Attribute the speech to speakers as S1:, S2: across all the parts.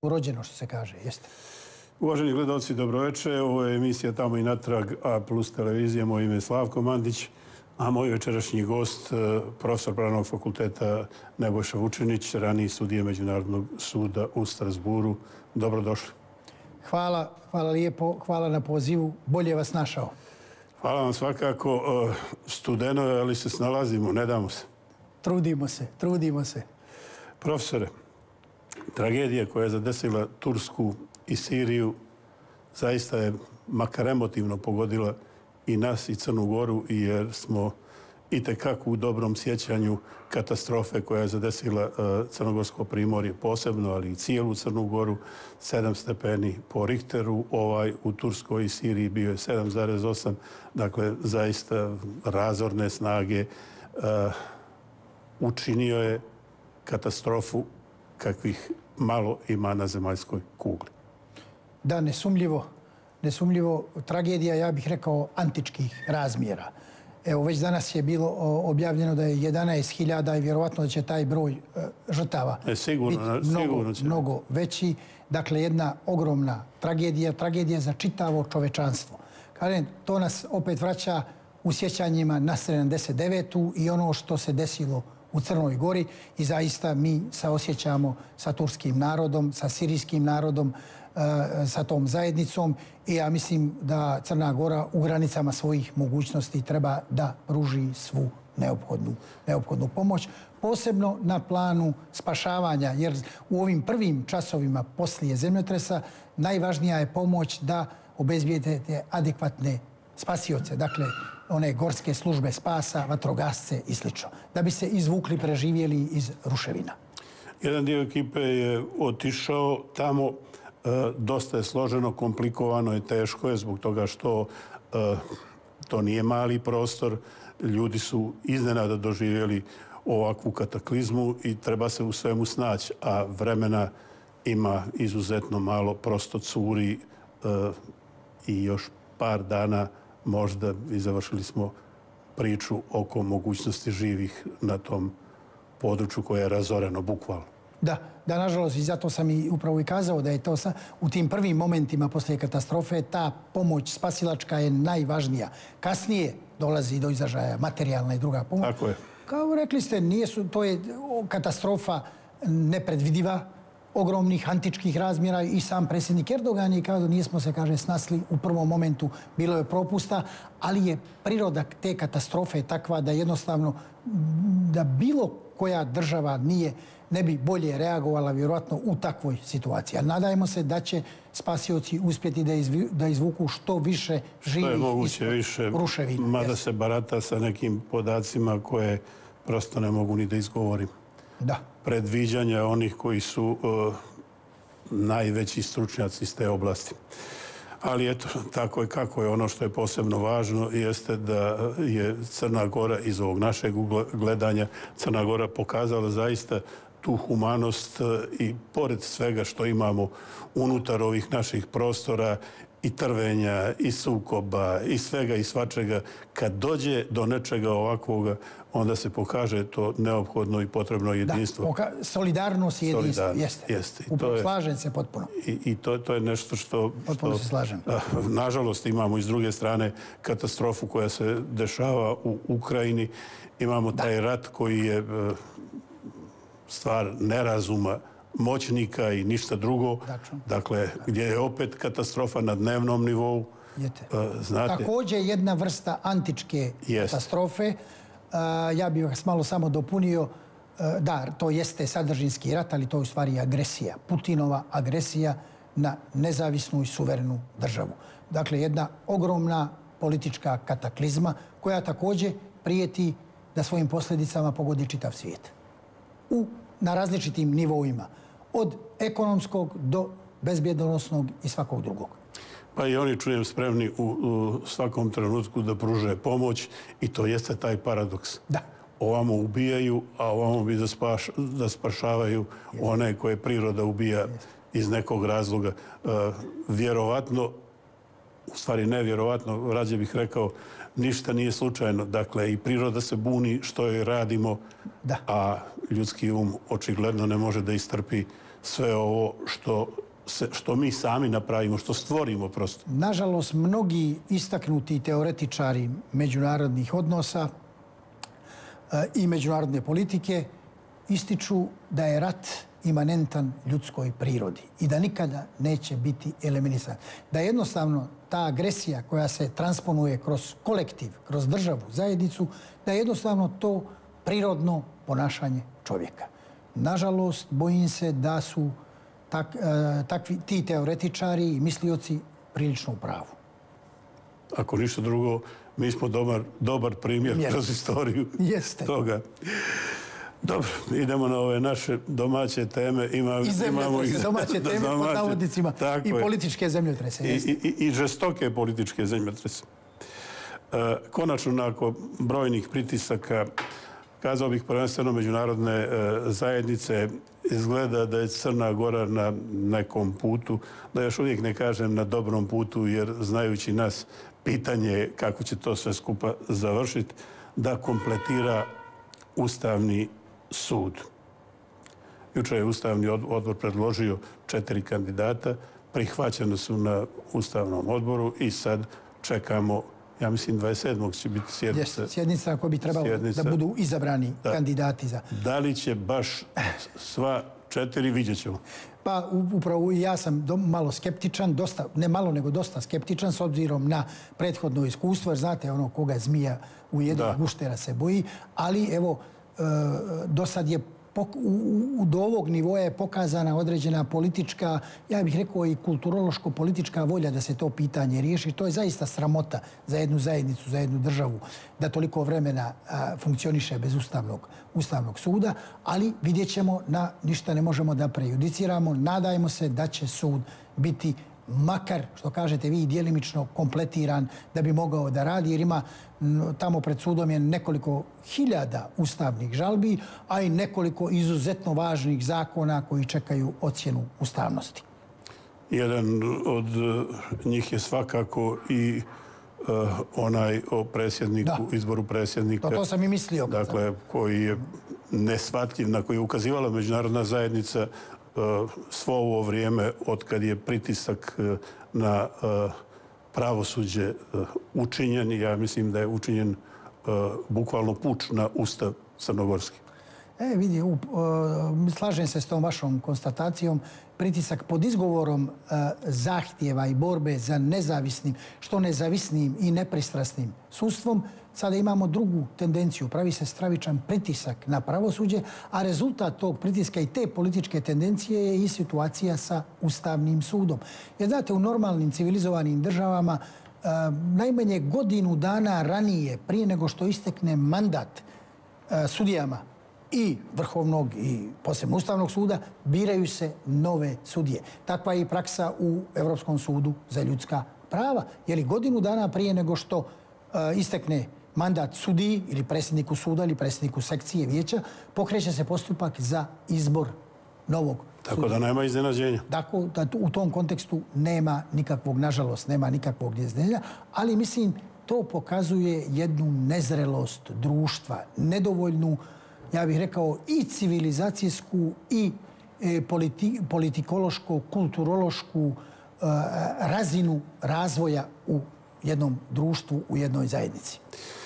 S1: urođeno, što se kaže, jeste.
S2: Uvaženi gledalci, dobroveče. Ovo je emisija Tamo i natrag, A plus televizija. Moje ime je Slavko Mandić, a moj večerašnji gost, profesor Pravnog fakulteta Nebojša Vučinić, raniji sudija Međunarodnog suda u Strasburu. Dobrodošli.
S1: Hvala lijepo, hvala na pozivu. Bolje vas našao.
S2: Hvala vam svakako. Studeno je, ali se snalazimo, ne damo se.
S1: Trudimo se.
S2: Profesore, tragedija koja je zadesila Tursku i Siriju zaista je makar emotivno pogodila i nas i Crnu Goru, jer smo itekako u dobrom sjećanju katastrofe koja je zadesila Crnogorsko primorje posebno, ali i cijelu Crnu Goru. 7 stepeni po Richteru, u Turskoj i Siriji bio je 7,8. Dakle, zaista razorne snage. Učinio je katastrofu kakvih malo ima na zemaljskoj kugli.
S1: Da, nesumljivo tragedija, ja bih rekao, antičkih razmjera. Evo, već danas je bilo objavljeno da je 11.000 i vjerovatno da će taj broj žrtava biti mnogo veći. Dakle, jedna ogromna tragedija za čitavo čovečanstvo. Kažem, to nas opet vraća u sjećanjima na 79. i ono što se desilo u Crnoj Gori i zaista mi saosjećamo sa turskim narodom, sa sirijskim narodom, sa tom zajednicom i ja mislim da Crna Gora u granicama svojih mogućnosti treba da pruži svu neophodnu pomoć, posebno na planu spašavanja, jer u ovim prvim časovima poslije zemljotresa najvažnija je pomoć da obezbijedite adekvatne spasioce, dakle one gorske službe spasa, vatrogasce i sl. Da bi se izvukli preživjeli iz ruševina.
S2: Jedan dio ekipe je otišao tamo. Dosta je složeno, komplikovano je, teško je zbog toga što to nije mali prostor. Ljudi su iznenada doživjeli ovakvu kataklizmu i treba se u svemu snaći, a vremena ima izuzetno malo, prosto curi i još par dana možda i završili smo priču oko mogućnosti živih na tom području koje je razoreno, bukvalno.
S1: Da, nažalost, i zato sam i upravo i kazao da je to u tim prvim momentima poslije katastrofe ta pomoć spasilačka je najvažnija. Kasnije dolazi do izražaja materijalna i druga pomoć.
S2: Tako je.
S1: Kao rekli ste, to je katastrofa nepredvidiva, ogromnih antičkih razmjera i sam predsjednik Erdogan je kazao nismo se, kaže, snasli u prvom momentu, bilo je propusta, ali je priroda te katastrofe takva da jednostavno da bilo koja država ne bi bolje reagovala vjerojatno u takvoj situaciji. A nadajmo se da će spasioci uspjeti da izvuku što više živih iz ruševina.
S2: Mada se barata sa nekim podacima koje prosto ne mogu ni da izgovorim.
S1: Da.
S2: Predviđanja onih koji su najveći stručnjaci iz te oblasti. Ali eto, tako je kako je. Ono što je posebno važno jeste da je Crna Gora iz ovog našeg gledanja Crna Gora pokazala zaista tu humanost i pored svega što imamo unutar ovih naših prostora i trvenja, i sukoba, i svega i svačega, kad dođe do nečega ovakvoga, onda se pokaže to neophodno i potrebno jedinstvo.
S1: Da, solidarnost i jedinstvo, jeste. Upravo slažem se potpuno.
S2: I to je nešto što...
S1: Potpuno se slažem.
S2: Nažalost, imamo i s druge strane katastrofu koja se dešava u Ukrajini. Imamo taj rat koji je stvar nerazuma moćnika i ništa drugo. Dakle, gdje je opet katastrofa na dnevnom nivou.
S1: Također jedna vrsta antičke katastrofe. Ja bih vas malo samo dopunio. Da, to jeste sadržinski rat, ali to je u stvari agresija. Putinova agresija na nezavisnu i suverenu državu. Dakle, jedna ogromna politička kataklizma koja također prijeti da svojim posljedicama pogodi čitav svijet. Na različitim nivoima. Od ekonomskog do bezbjedonosnog i svakog drugog.
S2: Pa i oni, čujem, spremni u svakom trenutku da pruže pomoć i to jeste taj paradoks.
S1: Da.
S2: Ovamo ubijaju, a ovamo bi da spašavaju one koje priroda ubija iz nekog razloga. Vjerovatno, u stvari nevjerovatno, rađe bih rekao, ništa nije slučajno. Dakle, i priroda se buni što joj radimo, a ljudski očigledno ne može da istrpi sve ovo što mi sami napravimo, što stvorimo prosto.
S1: Nažalost, mnogi istaknuti teoretičari međunarodnih odnosa i međunarodne politike ističu da je rat imanentan ljudskoj prirodi i da nikada neće biti eliminisan. Da jednostavno ta agresija koja se transponuje kroz kolektiv, kroz državu, zajednicu, da je jednostavno to prirodno ponašanje čovjeka. Nažalost, bojim se da su ti teoretičari i mislioci prilično u pravu.
S2: Ako ništa drugo, mi smo dobar primjer kroz istoriju toga. Dobro, idemo na ove naše domaće teme.
S1: Imamo i domaće teme pod navodnicima i političke zemljotrese.
S2: I žestoke političke zemljotrese. Konačno, nakon brojnih pritisaka, kazao bih prvenstveno međunarodne zajednice, izgleda da je Crna Gora na nekom putu, da još uvijek ne kažem na dobrom putu, jer znajući nas, pitanje je kako će to sve skupa završiti, da kompletira Ustavni sud. Jučer je Ustavni odbor predložio 4 kandidata, prihvaćeni su na Ustavnom odboru i sad čekamo, ja mislim 27. će biti sjednica.
S1: Sjednica koja bi trebalo da budu izabrani kandidati za...
S2: Da li će baš sva 4, vidjet ćemo.
S1: Pa upravo ja sam malo skeptičan, ne malo nego dosta skeptičan s obzirom na prethodno iskustvo, jer znate ono koga zmija u jednog guštera se boji, ali evo do sad je do ovog nivoa je pokazana određena politička, ja bih rekao i kulturološko-politička volja da se to pitanje riješi. To je zaista sramota za jednu zajednicu, za jednu državu, da toliko vremena funkcioniše bez Ustavnog suda, ali vidjet ćemo, ništa ne možemo da prejudiciramo. Nadajmo se da će sud biti makar, što kažete vi, djelimično kompletiran da bi mogao da radi, jer ima tamo pred sudom je nekoliko hiljada ustavnih žalbi, a i nekoliko izuzetno važnih zakona koji čekaju ocjenu ustavnosti.
S2: Jedan od njih je svakako i onaj o predsjedniku, izboru predsjednika.
S1: To sam i mislio.
S2: Dakle, koji je neshvatljiv, na koji je ukazivala međunarodna zajednica svo ovo vrijeme od kad je pritisak na pravosuđe učinjen. Ja mislim da je učinjen bukvalno puč na Ustav crnogorski.
S1: Vidi, slažem se s tom vašom konstatacijom. Pritisak pod izgovorom zahtjeva i borbe za nezavisnim, što nezavisnim i nepristrasnim sudstvom, sada imamo drugu tendenciju. Pravi se stravičan pritisak na pravosuđe, a rezultat tog pritiska i te političke tendencije je i situacija sa Ustavnim sudom. Jer znate, u normalnim civilizovanim državama najmanje godinu dana ranije, prije nego što istekne mandat sudijama i Vrhovnog i posebno Ustavnog suda, biraju se nove sudije. Takva je i praksa u Europskom sudu za ljudska prava. Jer i godinu dana prije nego što istekne mandat sudiji ili predsjedniku suda ili predsjedniku sekcije vijeća, pokreće se postupak za izbor novog sudija.
S2: Tako da nema iznenađenja.
S1: Tako da u tom kontekstu nema nikakvog, nažalost, nema nikakvog iznenađenja, ali mislim to pokazuje jednu nezrelost društva, nedovoljnu, ja bih rekao, i civilizacijsku i politikološku, kulturološku razinu razvoja u jednom društvu, u jednoj zajednici.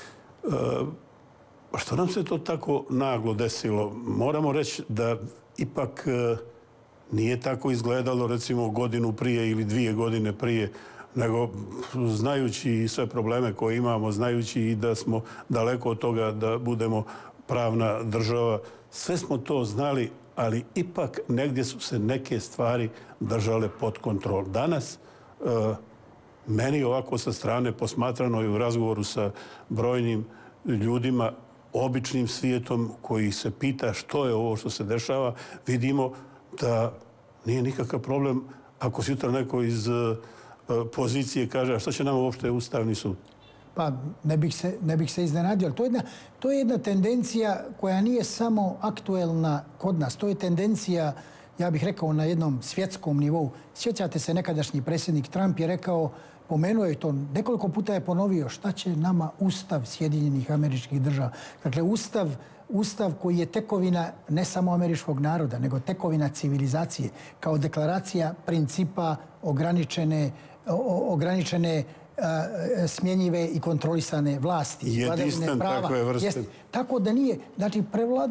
S2: Što nam se to tako naglo desilo? Moramo reći da ipak nije tako izgledalo recimo godinu prije ili 2 godine prije, nego znajući sve probleme koje imamo, znajući i da smo daleko od toga da budemo pravna država, sve smo to znali, ali ipak negdje su se neke stvari držale pod kontrol. Danas meni ovako sa strane posmatrano i u razgovoru sa brojnim ljudima, običnim svijetom koji se pita što je ovo što se dešava, vidimo da nije nikakav problem ako sutra neko iz pozicije kaže a što će nam uopšte Ustavni sud?
S1: Pa ne bih se iznenadio, ali to je jedna tendencija koja nije samo aktuelna kod nas. To je tendencija, ja bih rekao, na jednom svjetskom nivou. Sjećate se, nekadašnji predsjednik Trump je rekao pomenuo je to, nekoliko puta je ponovio šta će nama Ustav Sjedinjenih Američkih Država. Dakle, Ustav koji je tekovina ne samo američkog naroda, nego tekovina civilizacije, kao deklaracija principa ograničene smjenjive i kontrolisane vlasti.
S2: Jedinstven takve vrste.
S1: Tako da nije. Znači,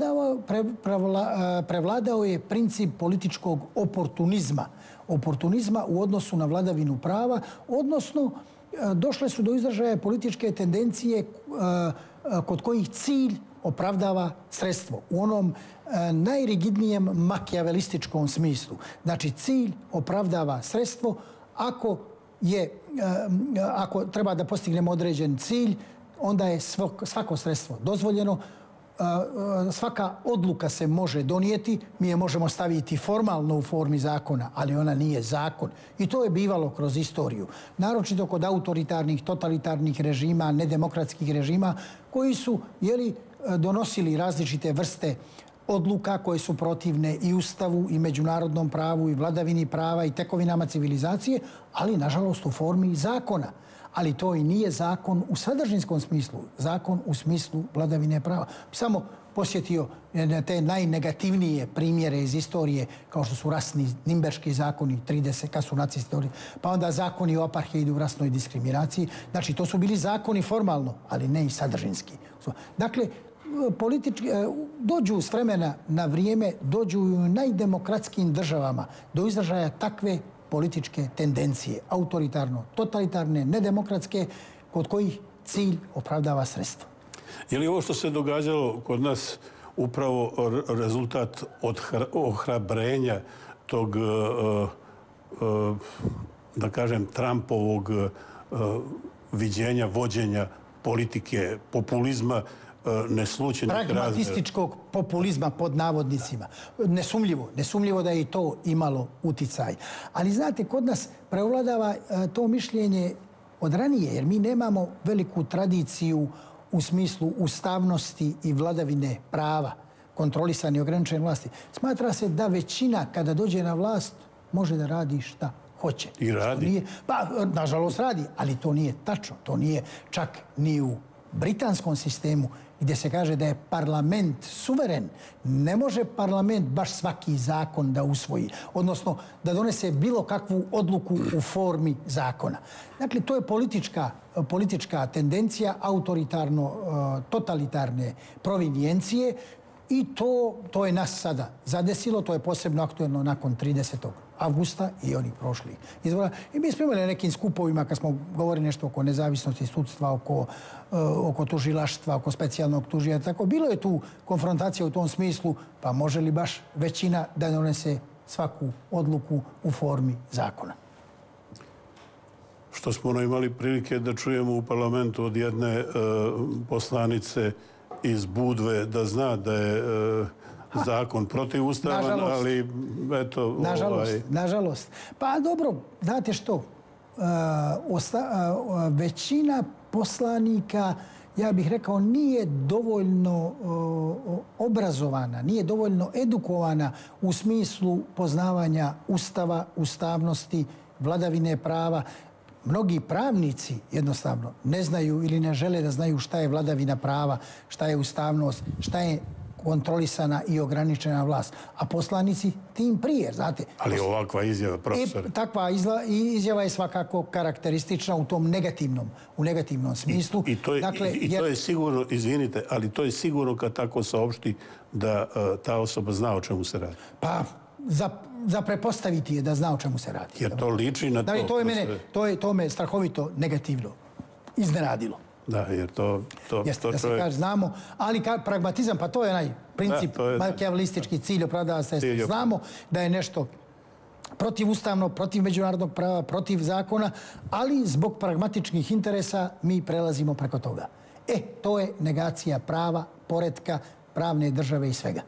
S1: prevladao je princip političkog oportunizma u odnosu na vladavinu prava, odnosno došle su do izražaja političke tendencije kod kojih cilj opravdava sredstvo. U onom najrigidnijem makijavelističkom smislu. Znači, cilj opravdava sredstvo ako treba da postignemo određen cilj, onda je svako sredstvo dozvoljeno. Svaka odluka se može donijeti, mi je možemo staviti formalno u formi zakona, ali ona nije zakon. I to je bivalo kroz istoriju. Naročito kod autoritarnih, totalitarnih režima, nedemokratskih režima, koji su donosili različite vrste odluka koje su protivne i Ustavu, i međunarodnom pravu, i vladavini prava, i tekovinama civilizacije, ali, nažalost, u formi zakona. Ali to i nije zakon u sadržinskom smislu, zakon u smislu vladavine prava. Samo posjetio na te najnegativnije primjere iz istorije, kao što su rasni nimberški zakoni, 30, kad su nacisti, pa onda zakoni o apartheidu, u rasnoj diskriminaciji. Znači, to su bili zakoni formalno, ali ne i sadržinski. Dakle, dođu s vremena na vrijeme, dođu u najdemokratskijim državama do izražaja takve političke tendencije, autoritarno, totalitarne, nedemokratske, kod kojih cilj opravdava sredstvo.
S2: Je li ovo što se događalo kod nas upravo rezultat ohrabrenja tog, da kažem, Trumpovog viđenja, vođenja politike, populizma,
S1: pragmatističkog populizma pod navodnicima. Nesumljivo da je i to imalo uticaj. Ali znate, kod nas prevladava to mišljenje od ranije, jer mi nemamo veliku tradiciju u smislu ustavnosti i vladavine prava, kontrolisane i ograničene vlasti. Smatra se da većina kada dođe na vlast može da radi šta hoće.
S2: I radi.
S1: Pa, nažalost radi, ali to nije tačno. To nije čak ni u britanskom sistemu, gdje se kaže da je parlament suveren. Ne može parlament baš svaki zakon da usvoji, odnosno da donese bilo kakvu odluku u formi zakona. Dakle, to je politička tendencija autoritarno-totalitarne provinijencije i to je nas sada zadesilo. To je posebno aktuelno nakon 30. avgusta i onih prošlih izbora. I mi smo imali na nekim skupovima kad smo govorili nešto oko nezavisnosti sudstva, oko tužilaštva, oko specijalnog tužija. Tako, bilo je tu konfrontacija u tom smislu, pa može li baš većina da donese svaku odluku u formi zakona?
S2: Što smo imali prilike da čujemo u parlamentu od jedne poslanice iz Budve, da zna da je zakon protivustavan, ali eto...
S1: Nažalost. Pa dobro, znate što, većina poslanika, ja bih rekao, nije dovoljno obrazovana, nije dovoljno edukovana u smislu poznavanja Ustava, ustavnosti, vladavine prava. Mnogi pravnici jednostavno ne znaju ili ne žele da znaju šta je vladavina prava, šta je ustavnost, šta je kontrolisana i ograničena vlast. A poslanici tim prije, znate.
S2: Ali ovakva izjava, profesore.
S1: Takva izjava je svakako karakteristična u tom negativnom smislu.
S2: I to je sigurno, izvinite, ali to je sigurno kad tako saopšti da ta osoba zna o čemu se radi.
S1: Pa, za prepostaviti je da zna o čemu se radi.
S2: Jer to liči na to.
S1: To me strahovito negativno iznenadilo.
S2: Da, jer to
S1: jeste, da se kaže, znamo, ali pragmatizam, pa to je onaj princip, makijavelistički cilj opravdava sredstvo. Znamo da je nešto protivustavno, protiv međunarodnog prava, protiv zakona, ali zbog pragmatičnih interesa mi prelazimo preko toga. To je negacija prava, poretka, pravne države i svega.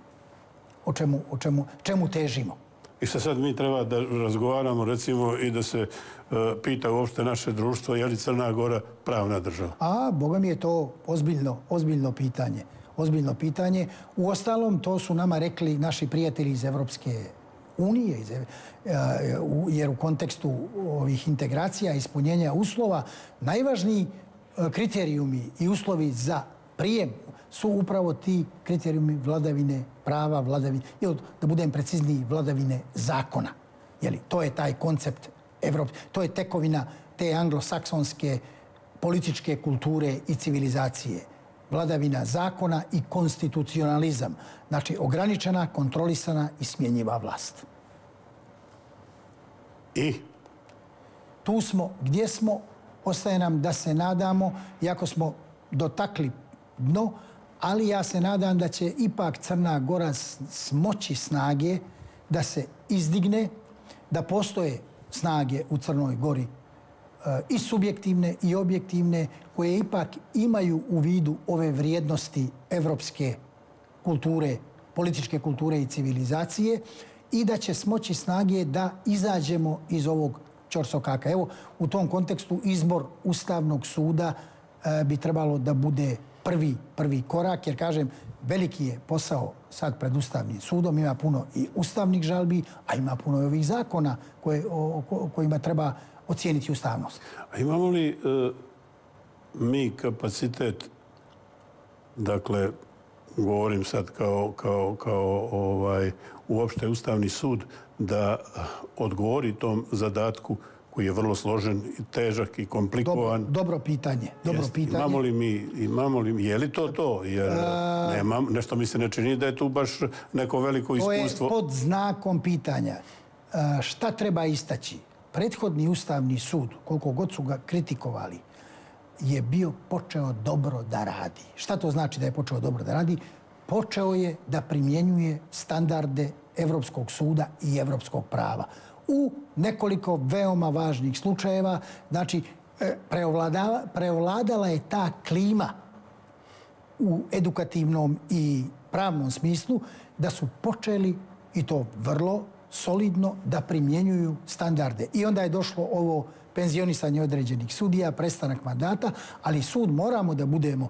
S1: Čemu težimo?
S2: I sad mi treba da razgovaramo, recimo, i da se pita uopšte naše društvo, je li Crna Gora pravna država?
S1: Boga mi je to ozbiljno pitanje. Uostalom, to su nama rekli naši prijatelji iz Evropske unije, jer u kontekstu ovih integracija, ispunjenja uslova, najvažniji kriterijumi i uslovi za prijem su upravo ti kriterijumi vladavine prava, da budem precizniji, vladavine zakona. To je taj koncept Evrope, to je tekovina te anglosaksonske političke kulture i civilizacije. Vladavina zakona i konstitucionalizam. Znači, ograničena, kontrolisana i smjenjiva vlast.
S2: I?
S1: Tu smo, gdje smo, ostaje nam da se nadamo, iako smo dotakli dno, ali ja se nadam da će ipak Crna Gora smoći snage da se izdigne, da postoje snage u Crnoj Gori i subjektivne i objektivne, koje ipak imaju u vidu ove vrijednosti evropske kulture, političke kulture i civilizacije i da će smoći snage da izađemo iz ovog ćorsokaka. Evo, u tom kontekstu izbor Ustavnog suda bi trebalo da bude prvi korak, jer, kažem, veliki je posao sad pred Ustavnim sudom, ima puno i ustavnih žalbi, a ima puno i ovih zakona kojima treba ocijeniti ustavnost.
S2: A imamo li mi kapacitet, dakle, govorim sad kao uopšte Ustavni sud, da odgovori tom zadatku koji je vrlo složen i težak i komplikovan?
S1: Dobro pitanje.
S2: Imamo li, je li to? Jer nešto mi se ne čini da je tu baš neko veliko iskustvo.
S1: To je pod znakom pitanja. Šta treba istaći? Prethodni Ustavni sud, koliko god su ga kritikovali, je bio počeo dobro da radi. Šta to znači da je počeo dobro da radi? Počeo je da primjenjuje standarde Evropskog suda i evropskog prava. U nekoliko veoma važnih slučajeva, znači, prevladala je ta klima u edukativnom i pravnom smislu da su počeli, i to vrlo solidno, da primjenjuju standarde. I onda je došlo ovo penzionisanje određenih sudija, prestanak mandata, ali sud, moramo da budemo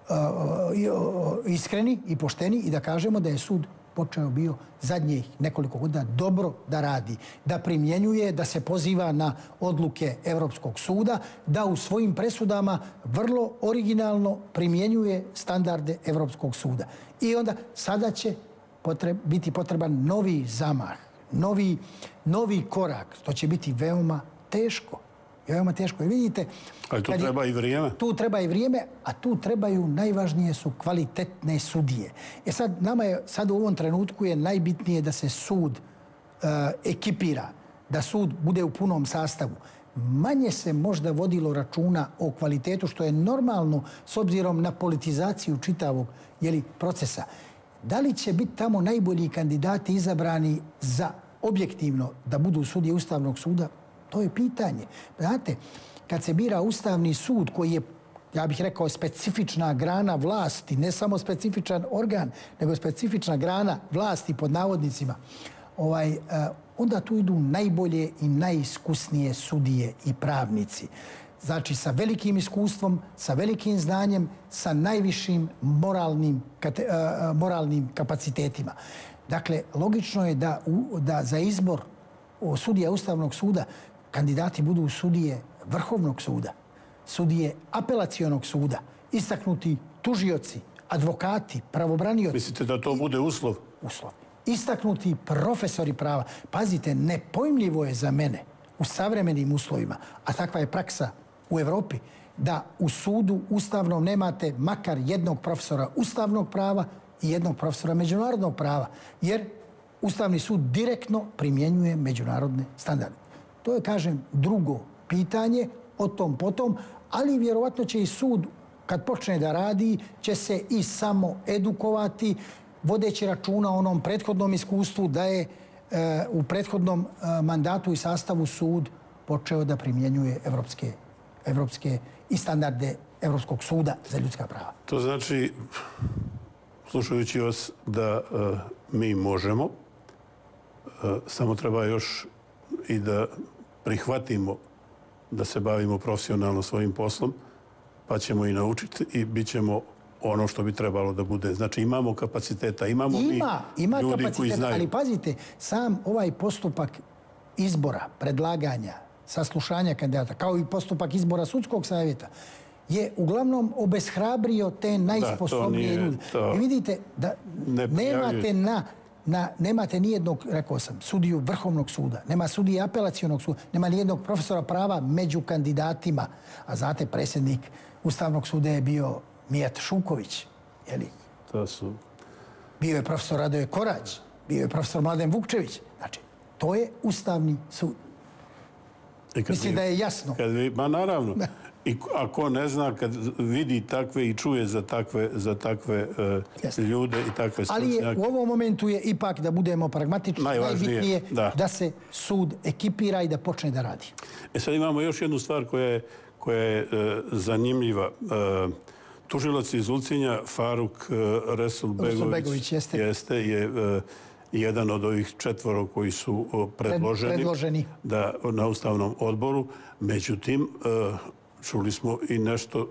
S1: iskreni i pošteni i da kažemo da je sud počeo bio zadnjih nekoliko godina dobro da radi, da primjenjuje, da se poziva na odluke Evropskog suda, da u svojim presudama vrlo originalno primjenjuje standarde Evropskog suda. I onda sada će biti potreban novi zamah, novi korak. To će biti veoma teško. Veoma teško. I vidite...
S2: Ali tu treba i vrijeme.
S1: Tu treba i vrijeme, a tu trebaju, najvažnije su kvalitetne sudije. Sad, nama je, sad u ovom trenutku je najbitnije da se sud ekipira, da sud bude u punom sastavu. Manje se možda vodilo računa o kvalitetu, što je normalno s obzirom na politizaciju čitavog procesa. Da li će biti tamo najbolji kandidati izabrani za objektivno da budu sudije Ustavnog suda? To je pitanje. Znate, kad se bira Ustavni sud, koji je, ja bih rekao, specifična grana vlasti, ne samo specifičan organ, nego specifična grana vlasti pod navodnicima, onda tu idu najbolje i najiskusnije sudije i pravnici. Znači, sa velikim iskustvom, sa velikim znanjem, sa najvišim moralnim kapacitetima. Dakle, logično je da za izbor sudija Ustavnog suda kandidati budu sudije Vrhovnog suda, sudije Apelacionog suda, istaknuti tužioci, advokati, pravobranioci.
S2: Mislite da to bude uslov?
S1: Uslov. Istaknuti profesori prava. Pazite, nepojmljivo je za mene u savremenim uslovima, a takva je praksa u Evropi, da u sudu ustavnom nemate makar jednog profesora ustavnog prava i jednog profesora međunarodnog prava, jer Ustavni sud direktno primjenjuje međunarodne standarde. To je, kažem, drugo pitanje, o tom potom, ali vjerovatno će i sud, kad počne da radi, će se i samo edukovati, vodeći računa o onom prethodnom iskustvu da je u prethodnom mandatu i sastavu sud počeo da primjenjuje evropske i standarde Evropskog suda za ljudska prava.
S2: To znači, slušajući vas, da mi možemo, samo treba još i da prihvatimo da se bavimo profesionalno svojim poslom, pa ćemo i naučiti i bit ćemo ono što bi trebalo da bude. Znači imamo kapaciteta, imamo
S1: Ima
S2: ljudi koji
S1: kapacitet,
S2: znaju.
S1: ali pazite, sam ovaj postupak izbora, predlaganja, saslušanja kandidata, kao i postupak izbora sudskog savjeta, je uglavnom obeshrabrio te najsposobnije ljude. I vidite da nemate nijednog, rekao sam, sudiju Vrhovnog suda, nema sudije apelacionog suda, nema nijednog profesora prava među kandidatima. A znate, predsjednik Ustavnog suda je bio Mijat Šuković, jeli? Bio je profesor Radoje Korać, bio je profesor Mladen Vukčević. Znači, to je Ustavni sud. Mislim da je jasno.
S2: Ma naravno. I ako ne zna, kad vidi takve i čuje za takve ljude i takve stručnjake.
S1: Ali u ovom momentu je ipak, da budemo pragmatični, najbitnije da se sud ekipira i da počne da radi.
S2: Sad imamo još jednu stvar koja je zanimljiva. Tužilac iz Ulcinja, Faruk Resulbegović, je jedan od ovih 4 koji su predloženi na Ustavnom odboru. Međutim, čuli smo i nešto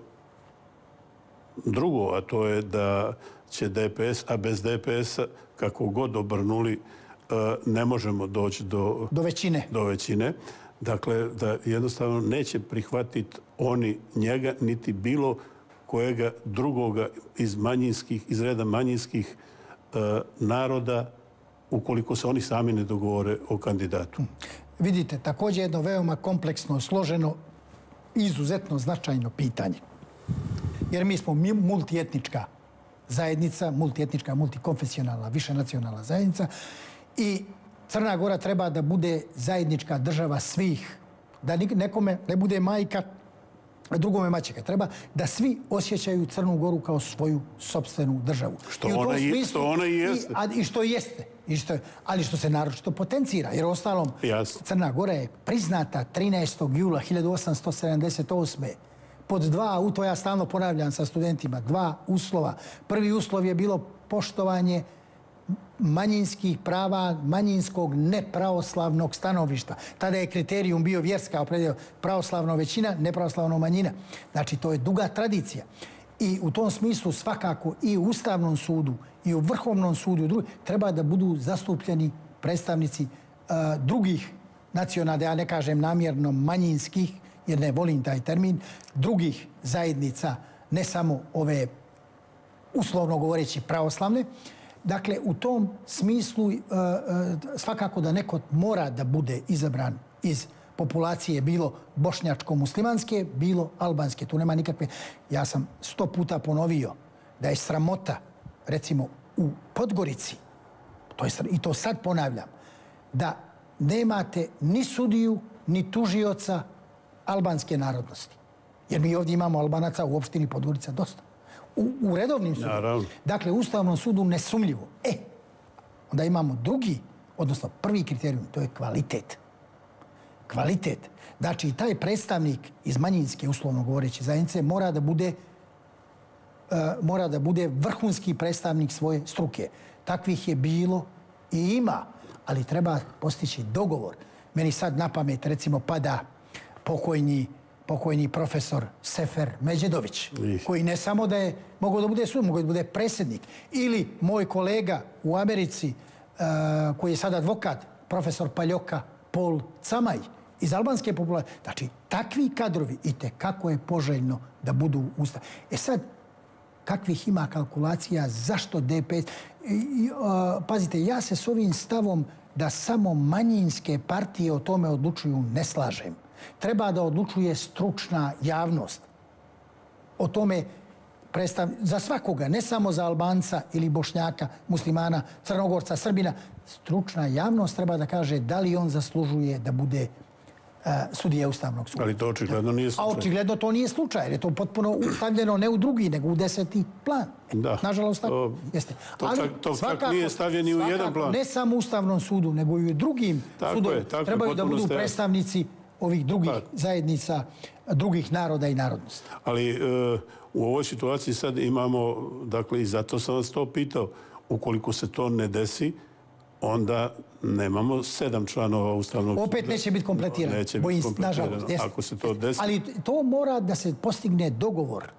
S2: drugo, a to je da će DPS, a bez DPS-a, kako god obrnuli, ne možemo doći do većine. Dakle, da jednostavno neće prihvatiti oni njega, niti bilo kojega drugoga iz reda manjinskih naroda, ukoliko se oni sami ne dogovore o kandidatu.
S1: Vidite, također jedno veoma kompleksno, složeno, izuzetno značajno pitanje. Jer mi smo multietnička zajednica, multietnička, multikonfesionalna, višenacionalna zajednica i Crna Gora treba da bude zajednička država svih. Da nekome ne bude majka, a drugome maćeha. Treba da svi osjećaju Crnu Goru kao svoju sopstvenu državu.
S2: Što ona i jeste.
S1: I što jeste. Ali što se naročito potencira. Jer ostalom, Crna Gora je priznata 13. jula 1878. pod 2, to ja stalno ponavljam sa studentima, 2 uslova. Prvi uslov je bilo poštovanje manjinskih prava, manjinskog nepravoslavnog stanovišta. Tada je kriterijum bio vjerska opredeljenost, pravoslavna većina, nepravoslavna manjina. Znači, to je duga tradicija. I u tom smislu svakako i u Ustavnom sudu i u Vrhovnom sudu treba da budu zastupljeni predstavnici drugih nacionalnih, ja ne kažem namjerno manjinskih, jer ne volim taj termin, drugih zajednica, ne samo ove uslovno govoreći pravoslavne. Dakle, u tom smislu svakako da neko mora da bude izabran iz populacije, bilo bošnjačko-muslimanske, bilo albanske. Tu nema nikakve... Ja sam 100 puta ponovio da je sramota, recimo, u Podgorici, i to sad ponavljam, da nemate ni sudiju, ni tužioca albanske narodnosti. Jer mi ovdje imamo Albanaca u opštini Podgorica dosta. U redovnim sudima. Dakle, u Ustavnom sudu nesumljivo. Onda imamo drugi, odnosno prvi kriterijum, to je kvalitet. Kvalitet. Znači, taj predstavnik iz manjinske, uslovno govoreći, zajednice mora da bude vrhunski predstavnik svoje struke. Takvih je bilo i ima, ali treba postići dogovor. Meni sad na pamet, recimo, pada pokojni profesor Sefer Međedović, koji ne samo da je mogao da bude sud, mogao da bude predsjednik. Ili moj kolega u Americi, koji je sad advokat, profesor Paljoka Paul Camaj, iz albanske populacije. Znači, takvi kadrovi i kako je poželjno da budu u Ustavu. Sad, kakvih ima kalkulacija, zašto DPS? Pazite, ja se s ovim stavom da samo manjinske partije o tome odlučuju ne slažem. Treba da odlučuje stručna javnost. O tome za svakoga, ne samo za Albanca ili Bošnjaka, Muslimana, Crnogorca, Srbina. Stručna javnost treba da kaže da li on zaslužuje da bude sudija Ustavnog suda.
S2: Ali to očigledno nije slučaj.
S1: A očigledno to nije slučaj, jer je to potpuno stavljeno ne u drugi, nego u 10. plan. Nažalost, tako jeste.
S2: To čak nije stavljeni u jedan plan.
S1: Ne samo u Ustavnom sudu, nego i u drugim sudovima. Trebaju da budu predstavnici ovih drugih zajednica, drugih naroda i narodnosti.
S2: Ali u ovoj situaciji sad imamo, dakle, i zato sam vas to pitao, ukoliko se to ne desi, onda nemamo 7 članova Ustavnog suda.
S1: Opet neće biti kompletirano.
S2: Neće biti kompletirano,
S1: nažalost,
S2: ako se to desi.
S1: Ali to mora da se postigne dogovor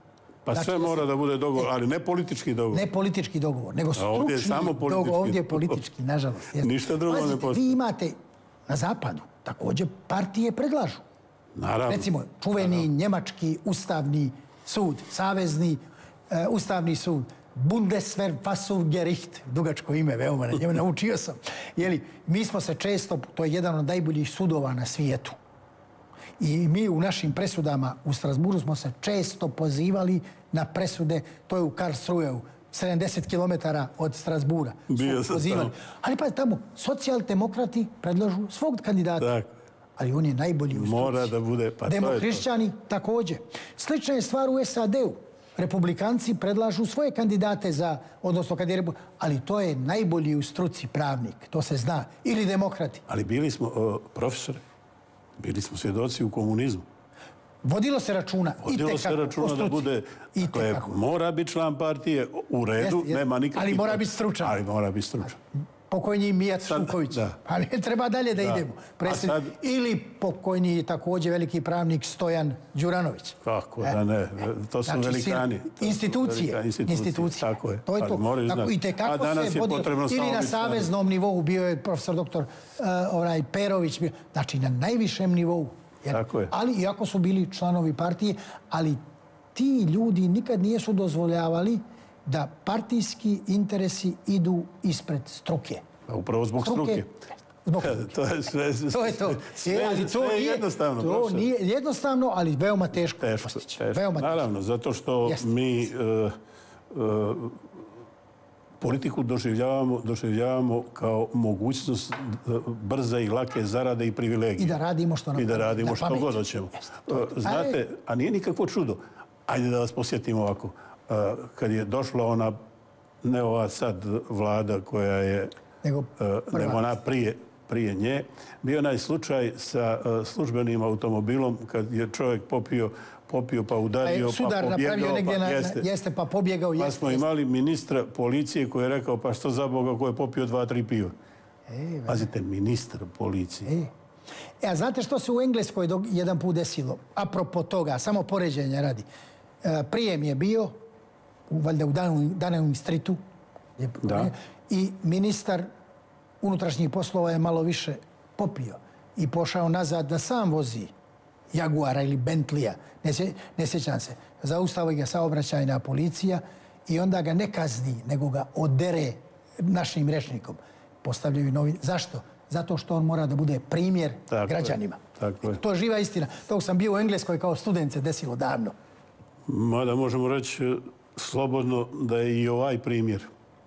S2: Pa sve mora da bude dogovor, ali ne politički dogovor.
S1: Ne politički dogovor, nego
S2: ovdje je
S1: stručni
S2: samo politički
S1: dogovor. Ovdje je politički, nažalost.
S2: Ništa drugo ne postoji.
S1: Vi imate na zapadu također partije predlažu.
S2: Naravno.
S1: Recimo, čuveni njemački ustavni sud, savezni ustavni sud, Bundesverfassungsgericht, dugačko ime, veoma na njemu naučio sam. Mi smo se često, to je jedan od najboljih sudova na svijetu. I mi u našim presudama u Strasburu smo se često pozivali na presude, to je u Karlsruheu, 70 km od Strasbura.
S2: Bio sam tamo.
S1: Ali pa tamo socijaldemokrati predlažu svog kandidata. Ali on je najbolji u struci.
S2: Mora da bude, pa to je to.
S1: Demohrišćani također. Slična je stvar u SAD-u. Republikanci predlažu svoje kandidate za, odnosno kad je ali to je najbolji u struci pravnik, to se zna. Ili demokrati.
S2: Ali bili smo profesori, bili smo svjedoci u komunizmu.
S1: Vodilo se računa.
S2: Vodilo se računa da bude, mora biti član partije, u redu, nema nikakvih...
S1: Ali mora biti stručan.
S2: Ali mora biti stručan.
S1: Pokojni Mijat Šuković. Pa ne treba dalje da idemo. Ili pokojni također veliki pravnik Stojan Đuranović.
S2: Kako da ne, to su velikani.
S1: Institucije.
S2: Tako je.
S1: To je to. I tekako se vodilo. Ili na saveznom nivou bio je profesor doktor Perović. Znači na najvišem nivou. Ali, iako su bili članovi partije, ali ti ljudi nikad nisu dozvoljavali da partijski interesi idu ispred struke.
S2: Upravo zbog struke. To je sve...
S1: To je to.
S2: Sve je jednostavno.
S1: To nije jednostavno, ali veoma teško postići.
S2: Naravno, zato što mi politiku doživljavamo kao mogućnost brze i lake zarade i privilegije.
S1: I da radimo što nam
S2: I da radimo što god hoćemo. Znate, a nije nikakvo čudo. Ajde da vas posjetimo ovako. Kad je došla ona, ne ova sad vlada koja je, nego ona prije nje, bio onaj slučaj sa službenim automobilom kad je čovjek popio pa udario, pa pobjegao.
S1: Pa pobjegao.
S2: Pa smo imali ministra policije koji je rekao, pa što za Boga ko je popio 2-3 piva. Pazite, ministar policije.
S1: A znate što se u Engleskoj jedan put desilo? Apropo toga, samo poređenja radi. Prijem je bio, valjda u Downing Streetu, i ministar unutrašnjih poslova je malo više popio i pošao nazad da sam vozi Jaguara ili Bentleya, ne sjećam se. Zaustavi ga saobraćajna policija i onda ga ne kazni, nego ga odere našim rečnikom. Postavljaju novi... Zašto? Zato što on mora da bude primjer građanima. To je živa istina. Tog sam bio u Engleskoj kao student, se desilo davno.
S2: Mada možemo reći slobodno da je i ovaj primjer.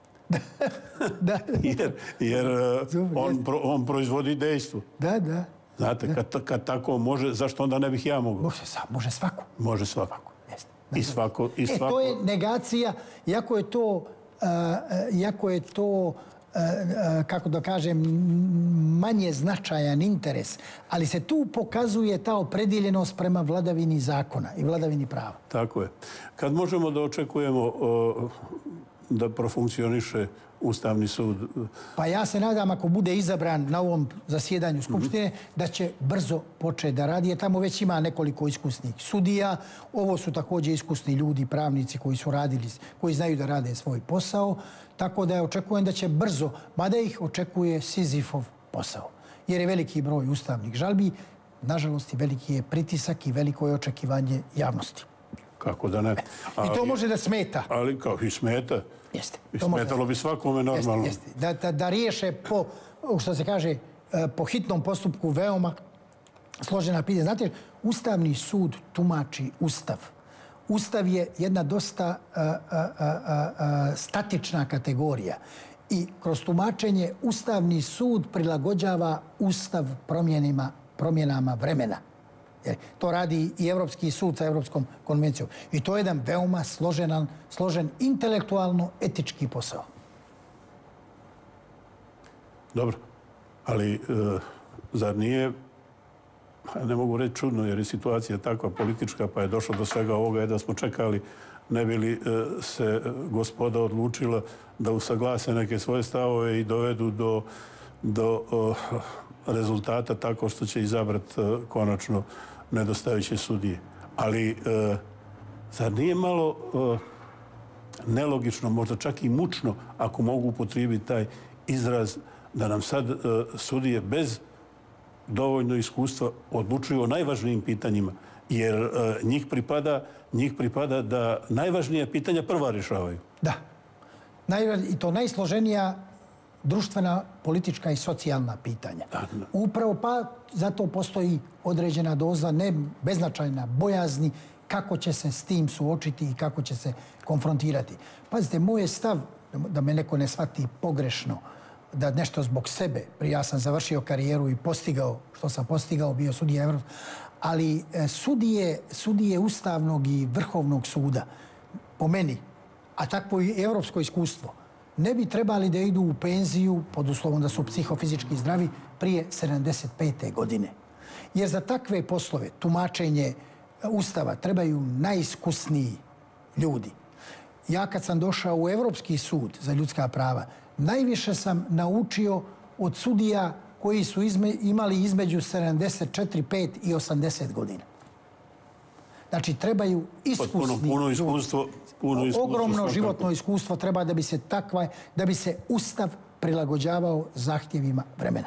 S2: Jer on proizvodi dejstvo.
S1: Da.
S2: Znate, kad tako može, zašto onda ne bih ja mogao?
S1: Može svako.
S2: Može svako. I svako.
S1: To je negacija, iako je to kako da kažem, manje značajan interes, ali se tu pokazuje ta opredjeljenost prema vladavini zakona i vladavini prava.
S2: Tako je. Kad možemo da očekujemo da profunkcioniše Ustavni sud?
S1: Pa ja se nadam, ako bude izabran na ovom zasjedanju Skupštine, da će brzo početi da radi, jer tamo već ima nekoliko iskusnih sudija. Ovo su također iskusni ljudi, pravnici koji su radili, koji znaju da rade svoj posao. Tako da ja očekujem da će brzo, mada ih očekuje Sizifov posao. Jer je veliki broj ustavnih žalbi, nažalost i veliki je pritisak i veliko je očekivanje javnosti.
S2: Kako da ne?
S1: I to može da smeta.
S2: Ali kao i smeta.
S1: Jeste.
S2: I smetalo bi svakome normalno.
S1: Da riješe po, što se kaže, po hitnom postupku veoma složena pitanja. Znate, Ustavni sud tumači Ustav. Ustav je jedna dosta statična kategorija i kroz tumačenje Ustavni sud prilagođava Ustav promjenama vremena. To radi i Evropski sud sa Evropskom konvencijom. I to je jedan veoma složen intelektualno-etički posao.
S2: Dobro, ali zar nije, ne mogu reći čudno, jer je situacija takva politička, pa je došlo do svega ovoga, da smo čekali, ne bi li se gospoda odlučila da usaglase neke svoje stavove i dovedu do rezultata tako što će izabrati konačno nedostajuće sudije. Ali Zar nije malo nelogično, možda čak i mučno, ako mogu upotrijebiti taj izraz, da nam sad sudije bez dovoljno iskustva odlučuju o najvažnijim pitanjima, jer njih pripada da najvažnija pitanja prva rješavaju.
S1: Da. I to najsloženija društvena, politička i socijalna pitanja. Upravo pa zato postoji određena doza, ne beznačajna, bojazni kako će se s tim suočiti i kako će se konfrontirati. Pazite, moj je stav, da me neko ne shvati pogrešno, da nešto zbog sebe, ja sam završio karijeru i postigao što sam postigao, bio sudija Evropskog, ali sudije Ustavnog i Vrhovnog suda, po meni, a takvo i evropsko iskustvo, ne bi trebali da idu u penziju, pod uslovom da su psihofizički zdravi, prije 75. godine. Jer za takve poslove, tumačenje Ustava, trebaju najiskusniji ljudi. Ja kad sam došao u Evropski sud za ljudska prava, najviše sam naučio od sudija koji su imali između 74, 5 i 80 godina. Znači, trebaju iskusni
S2: puno iskustvo.
S1: Ogromno životno iskustvo treba da bi se Ustav prilagođavao zahtjevima vremena.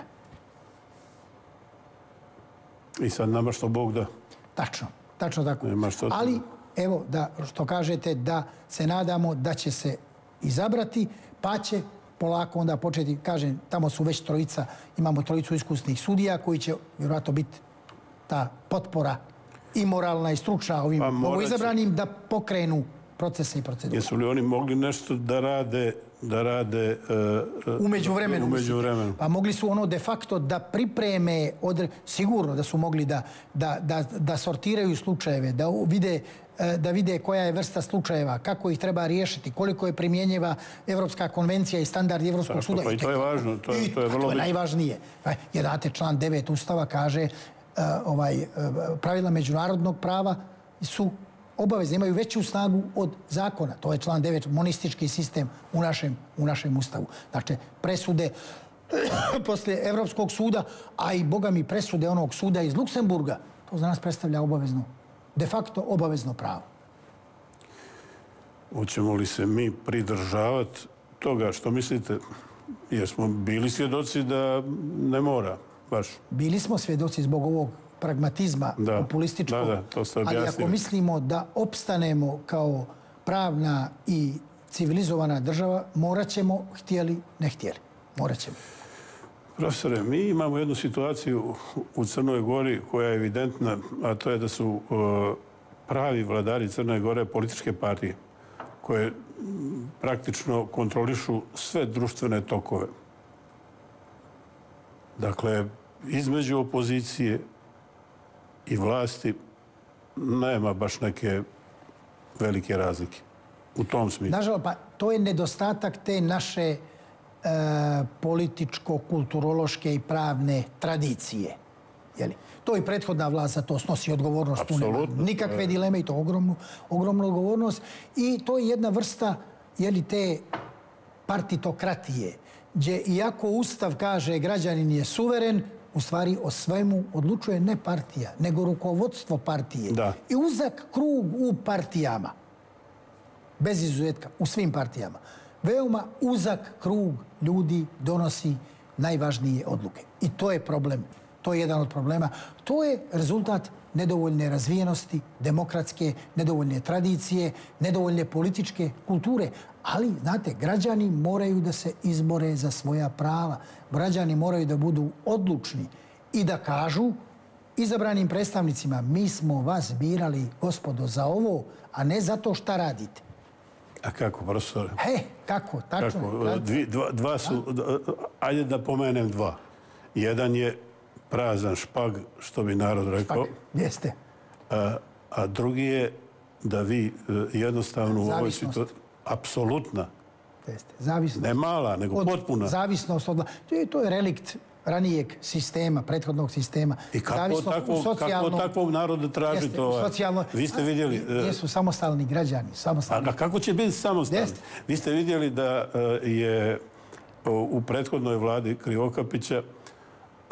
S2: I sad nama što Bog da.
S1: Tačno tako. Ali, evo, što kažete, da se nadamo da će se izabrati, pa će polako onda početi, kažem, tamo su već trojica, imamo trojicu iskusnih sudija koji će vjerojatno biti ta potpora i moralna i stručna ovim novoizabranim da pokrenu procese i procedure.
S2: Jesu li oni mogli nešto da rade
S1: u međuvremenu? Pa mogli su ono de facto da pripreme, sigurno da su mogli da sortiraju slučajeve, da vide koja je vrsta slučajeva, kako ih treba riješiti, koliko je primjenjiva Evropska konvencija i standard Evropskog suda.
S2: I to je važno. To je
S1: najvažnije. Jer date član 9 Ustava kaže pravila međunarodnog prava su obavezne, imaju veću snagu od zakona. To je član 9, monistički sistem u našem Ustavu. Znači, presude poslije Evropskog suda, a i, boga mi, presude onog suda iz Luksemburga, to za nas predstavlja de facto obavezno pravo.
S2: Hoćemo li se mi pridržavati toga što mislite, jer smo bili svjedoci da ne mora baš?
S1: Bili smo svjedoci zbog ovog pragmatizma populističkog, ali ako mislimo da opstanemo kao pravna i civilizovana država, morat ćemo, htjeli, ne htjeli. Morat ćemo.
S2: Profesore, mi imamo jednu situaciju u Crnoj Gori koja je evidentna, a to je da su pravi vladari Crne Gore političke partije koje praktično kontrolišu sve društvene tokove. Dakle, između opozicije i vlasti nema baš neke velike razlike u tom smislu.
S1: Nažalost, pa to je nedostatak te naše političko-kulturološke i pravne tradicije. To i prethodna vlast za to snosi odgovornost. Tu nema nikakve dileme i to ogromnu odgovornost. I to je jedna vrsta te partitokratije, gdje iako Ustav kaže građanin je suveren, u stvari o svemu odlučuje ne partija, nego rukovodstvo partije. I uzak krug u partijama, bez izuzetka, u svim partijama, veoma uzak krug ljudi donosi najvažnije odluke. I to je problem. To je jedan od problema. To je rezultat nedovoljne razvijenosti, demokratske, nedovoljne tradicije, nedovoljne političke kulture. Ali, znate, građani moraju da se izbore za svoja prava. Građani moraju da budu odlučni i da kažu izabranim predstavnicima: mi smo vas birali, gospodo, za ovo, a ne za to šta radite.
S2: A kako, profesore?
S1: Kako? Tačno.
S2: Dva su, ajde da pomenem dva. Jedan je prazan špag, što bi narod rekao.
S1: Jeste.
S2: A drugi je da vi jednostavno u ovoj situaciji... Apsolutna.
S1: Zavisnost.
S2: Ne mala, nego potpuna.
S1: Zavisnost od... To je relikt ranijeg sistema, prethodnog sistema.
S2: I kako takvog naroda tražite? Vi ste vidjeli...
S1: Jesu samostalni građani.
S2: A kako će biti samostalni? Vi ste vidjeli da je u prethodnoj vladi Krivokapića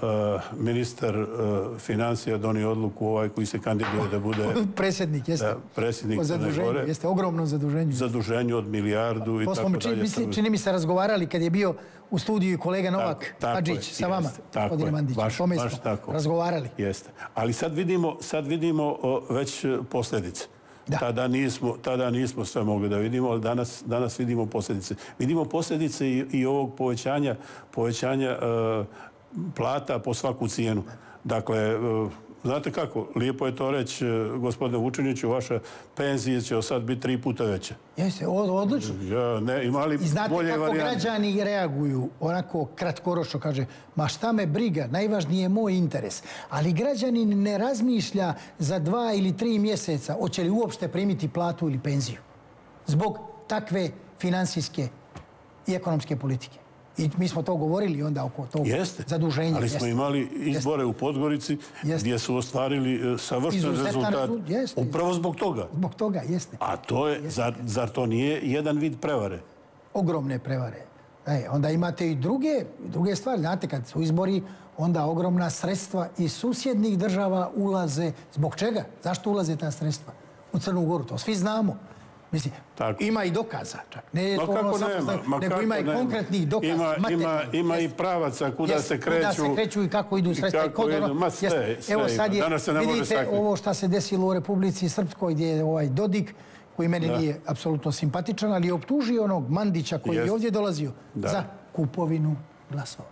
S2: ministar financija donio odluku ovaj koji se kandiduje da bude
S1: predsjednik, jeste.
S2: Predsjednik
S1: o zaduženju, jeste, ogromnom zaduženju.
S2: Zaduženju od milijardu i tako dalje.
S1: Čini mi se razgovarali kad je bio u studiju kolega Novak Hadžić sa vama, gospodine Mandić.
S2: Baš tako.
S1: Razgovarali.
S2: Jeste. Ali sad vidimo već posljedice. Tada nismo sve mogli da vidimo, ali danas vidimo posljedice. Vidimo posljedice i ovog povećanja plata po svaku cijenu. Dakle, znate kako, lijepo je to reći, gospodine Vučiniću, vaša penzija će sad biti 3 puta veća.
S1: Jeste, odlično.
S2: I
S1: znate kako građani reaguju, onako kratkoročno kaže, ma šta me briga, najvažniji je moj interes. Ali građanin ne razmišlja za 2 ili 3 mjeseca hoće li uopšte primiti platu ili penziju. Zbog takve finansijske i ekonomske politike. I mi smo to govorili onda oko tog zaduženja.
S2: Ali smo imali izbore u Podgorici gdje su ostvarili savršen rezultat. Upravo zbog toga.
S1: Zbog toga, jeste.
S2: A to je, zar to nije jedan vid prevare?
S1: Ogromne prevare. Onda imate i druge stvari. Znate, kad su izbori, onda ogromna sredstva iz susjednih država ulaze. Zbog čega? Zašto ulaze ta sredstva u Crnu Goru? To svi znamo. Mislim, ima i dokaza čak. Nego ima i konkretnih dokaza.
S2: Ima i pravaca kuda se kreću.
S1: Kuda se kreću i kako idu sredstva. Evo sad je, vidite ovo šta se desilo u Republici Srpskoj gdje je ovaj Dodik, koji meni nije apsolutno simpatičan, ali je optužio onog Mandića koji je ovdje dolazio za kupovinu glasova.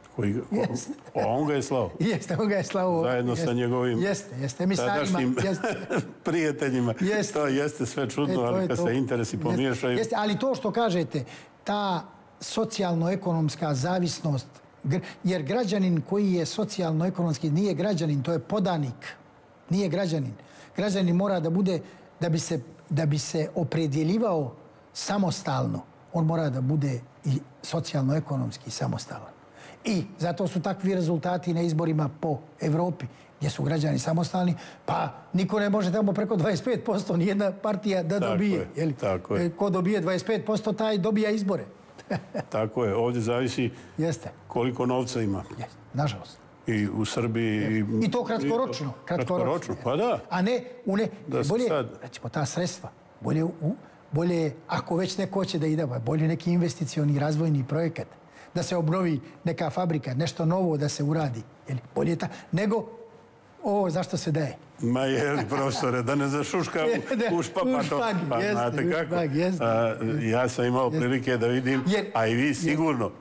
S2: On ga je slao.
S1: Jeste, on ga je slao.
S2: Zajedno sa njegovim tadašnjim prijateljima. To jeste sve čudno, ali kad se interesi pomiješaju.
S1: Ali to što kažete, ta socijalno-ekonomska zavisnost, jer građanin koji je socijalno-ekonomski nije građanin, to je podanik. Nije građanin. Građanin mora da bude, da bi se opredjeljivao samostalno, on mora da bude i socijalno-ekonomski samostalan. I zato su takvi rezultati na izborima po Evropi, gdje su građani samostalni, pa niko ne može tamo preko 25%, nijedna partija da dobije.
S2: Tako je.
S1: Ko dobije 25%, taj dobija izbore.
S2: Tako je. Ovdje zavisi koliko novca ima.
S1: Nažalost.
S2: I u Srbiji...
S1: I to kratkoročno.
S2: Kratkoročno, pa da.
S1: A ne, bolje, recimo, ta sredstva, bolje, ako već neko hoće da ide, bolje neki investicioni razvojni projekat, da se obnovi neka fabrika, nešto novo da se uradi. Bolje nego ovo zašto se daje.
S2: Ma jeli, profesore, da ne zašuška u špapato. Pa znate kako. Ja sam imao prilike da vidim, a i vi sigurno,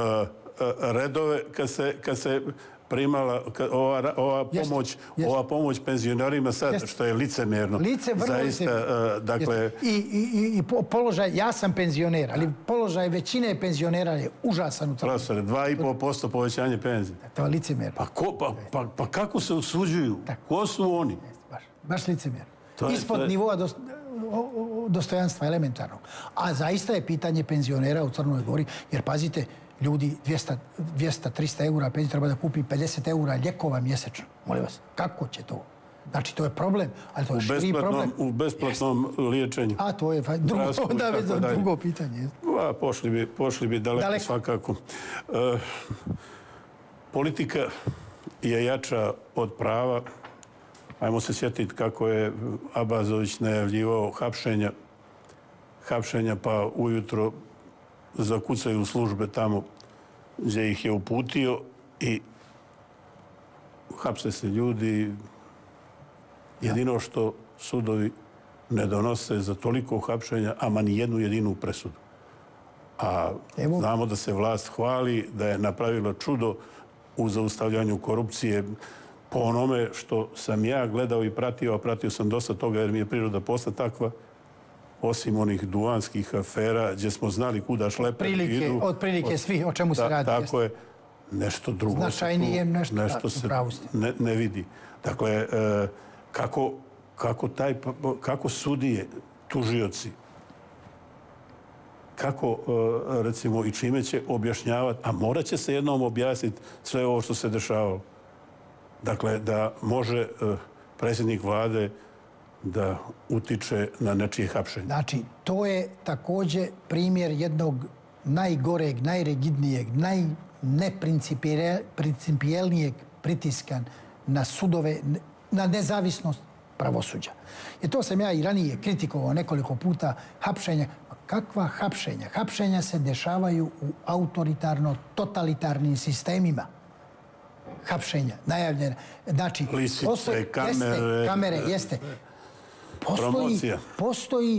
S2: redove kad se primala ova pomoć penzionerima sad, što je licemjerno. Zaista, dakle...
S1: I položaj, ja sam penzioner, ali položaj većine penzionera je užasan u Crnoj.
S2: Profesore, 2,5% povećanje penzije.
S1: To je licemjerno.
S2: Pa kako se usuđuju? Ko su oni?
S1: Baš licemjerno. Ispod nivoa dostojanstva elementarnog. A zaista je pitanje penzionera u Crnoj Gori, jer pazite, ljudi 200-300 eura penziju treba da kupi 50 eura ljekova mjesečno. Molim vas, kako će to? Znači, to je problem, ali to je širi problem.
S2: U besplatnom liječenju.
S1: A to je drugo pitanje.
S2: Pošli bi daleko svakako. Politika je jača od prava. Ajmo se sjetiti kako je Abazović najavljivao hapšenja, pa ujutro zakucaju službe tamo gdje ih je uputio i hapse se ljudi. Jedino što sudovi ne donose za toliko hapšenja, ama ni jednu jedinu presudu. A znamo da se vlast hvali da je napravila čudo u zaustavljanju korupcije. Po onome što sam ja gledao i pratio, a pratio sam dosta toga jer mi je priroda posla takva, osim onih duvanskih afera gdje smo znali kuda šleperi idu.
S1: Otprilike svi, o čemu se radi.
S2: Tako je, nešto drugo.
S1: Značajnije
S2: nešto se ne vidi. Dakle, kako sudije, tužioci, kako, recimo, i čime će objašnjavati, a morat će se jednom objasniti sve ovo što se dešavalo. Dakle, da može predsjednik vlade da utiče na nečije hapšenje.
S1: Znači, to je također primjer jednog najgoreg, najrigidnijeg, najneprincipijelnijeg pritiska na sudove, na nezavisnost pravosuđa. I to sam ja i ranije kritikovao nekoliko puta, hapšenja. Kakva hapšenja? Hapšenja se dešavaju u autoritarno-totalitarnim sistemima. Hapšenja, najavljena. Znači,
S2: lisice,
S1: kamere, jeste. Postoji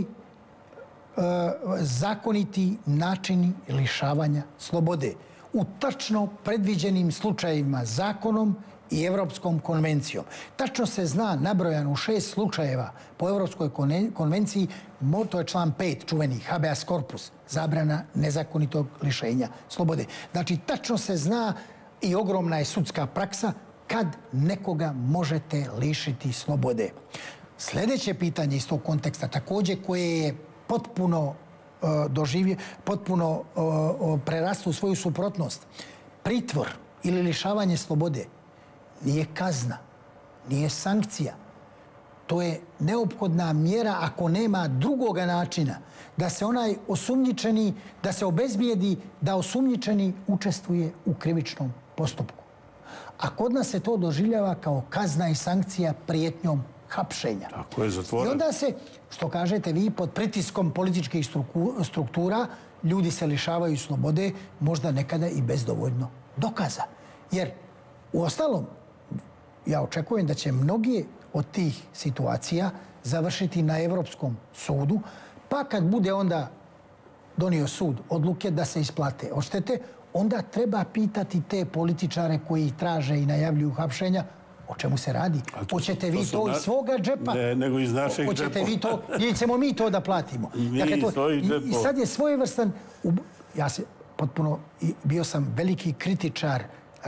S1: zakoniti načini lišavanja slobode u tačno predviđenim slučajevima zakonom i Evropskom konvencijom. Tačno se zna, nabrojano u 6 slučajeva po Evropskoj konvenciji, to je član 5, čuveni habeas corpus, zabrana nezakonitog lišenja slobode. Znači, tačno se zna i ogromna je sudska praksa kad nekoga možete lišiti slobode. Sljedeće pitanje iz tog konteksta, također koje je potpuno prerastao u svoju suprotnost. Pritvor ili lišavanje slobode nije kazna, nije sankcija. To je neophodna mjera ako nema drugoga načina da se onaj osumnjičeni, da se obezbijedi da osumnjičeni učestvuje u krivičnom postupku. A kod nas se to doživljava kao kazna i sankcija prijetnjom hapšenja.
S2: Tako je, zatvoren.
S1: I onda se, što kažete vi, pod pritiskom političkih struktura ljudi se lišavaju slobode, možda nekada i bez dovoljno dokaza. Jer, uostalom, ja očekujem da će mnogi od tih situacija završiti na Evropskom sudu, pa kad bude onda donio sud odluke da se isplate odštete, onda treba pitati te političare koji traže i najavljuju hapšenja o čemu se radi. Hoćete vi to iz svoga džepa?
S2: Ne, nego iz našeg džepa.
S1: Hoćete vi to, ili ćemo mi to da platimo? I sad je svojevrstan, ja se potpuno, bio sam veliki kritičar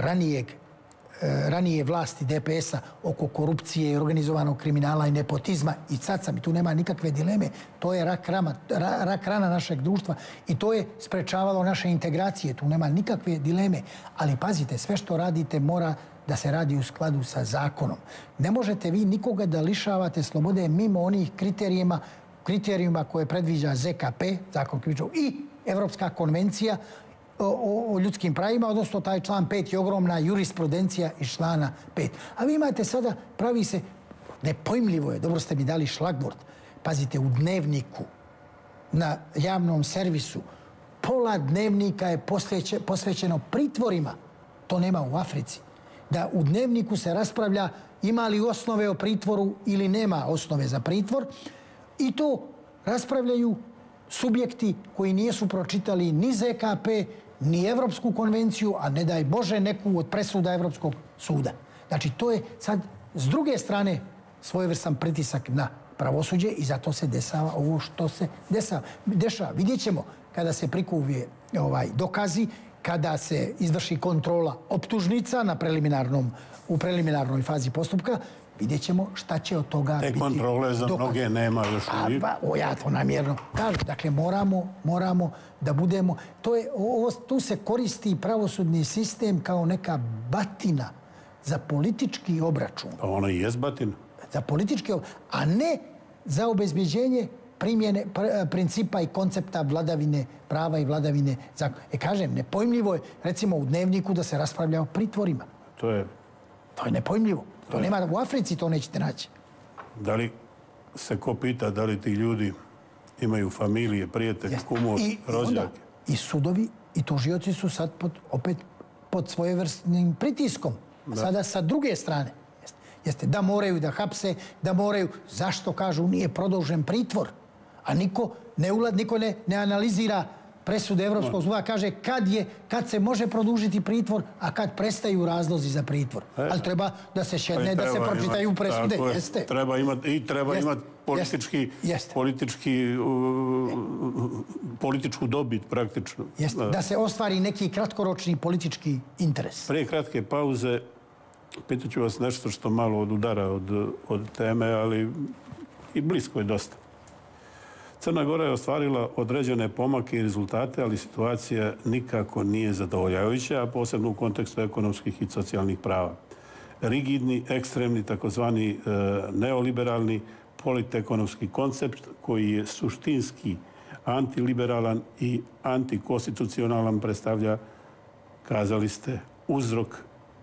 S1: ranije vlasti DPS-a oko korupcije i organizovanog kriminala i nepotizma i sad sam, i tu nema nikakve dileme, to je rak rana našeg društva i to je sprečavalo naše integracije, tu nema nikakve dileme. Ali pazite, sve što radite mora da se radi u skladu sa zakonom. Ne možete vi nikoga da lišavate slobode mimo onih kriterijuma koje predviđa ZKP, zakon krivičnog, i Evropska konvencija o ljudskim pravima, odnosno taj član 5 je ogromna jurisprudencija iz člana 5. A vi imate sada, pravi se, nepojmljivo je, dobro ste mi dali šlagvort, pazite, u Dnevniku, na javnom servisu, pola Dnevnika je posvećeno pritvorima. To nema u Africi. Da u Dnevniku se raspravlja ima li osnove o pritvoru ili nema osnove za pritvor i to raspravljaju subjekti koji nisu pročitali ni ZKP, ni Evropsku konvenciju, a ne daj Bože neku od presuda Evropskog suda. Znači, to je sad s druge strane svojevrstan pritisak na pravosuđe i zato se dešava ovo što se dešava. Vidjet ćemo kada se prikupe dokazi, kada se izvrši kontrola optužnica u preliminarnoj fazi postupka, vidjet ćemo šta će od toga biti.
S2: Te kontrole za mnoge nema još uvijek.
S1: Ja to namjerno kažem. Dakle, moramo da budemo... Tu se koristi pravosudni sistem kao neka batina za politički obračun.
S2: Pa ona i jest batina.
S1: Za politički obračun, a ne za obezbeđenje primjene principa i koncepta vladavine prava i vladavine zakona. Kažem, nepojmljivo je, recimo, u Dnevniku da se raspravlja o pritvorima.
S2: To je
S1: nepojmljivo. To nema, u Africi to nećete naći.
S2: Da li se ko pita da li ti ljudi imaju familije, prijatelje, kumove, rođake?
S1: I sudovi i tužioci su sad opet pod svojevrsnim pritiskom. Sada sa druge strane. Jeste da moraju da hapse, da moraju... Zašto, kažu, nije produžen pritvor? A niko ne analizira presude Evropskog suda, kaže kad se može produžiti pritvor, a kad prestaju razlozi za pritvor. Ali treba da se šedne, da se pročitaju presude.
S2: Treba imati političku dobit praktično.
S1: Da se ostvari neki kratkoročni politički interes.
S2: Prije kratke pauze pitat ću vas nešto što malo odudara od teme, ali i blisko je dosta. Crna Gora je ostvarila određene pomake i rezultate, ali situacija nikako nije zadovoljavajuća, a posebno u kontekstu ekonomskih i socijalnih prava. Rigidni, ekstremni, takozvani neoliberalni politekonomski koncept koji je suštinski antiliberalan i antikonstitucionalan predstavlja, kazali ste, uzrok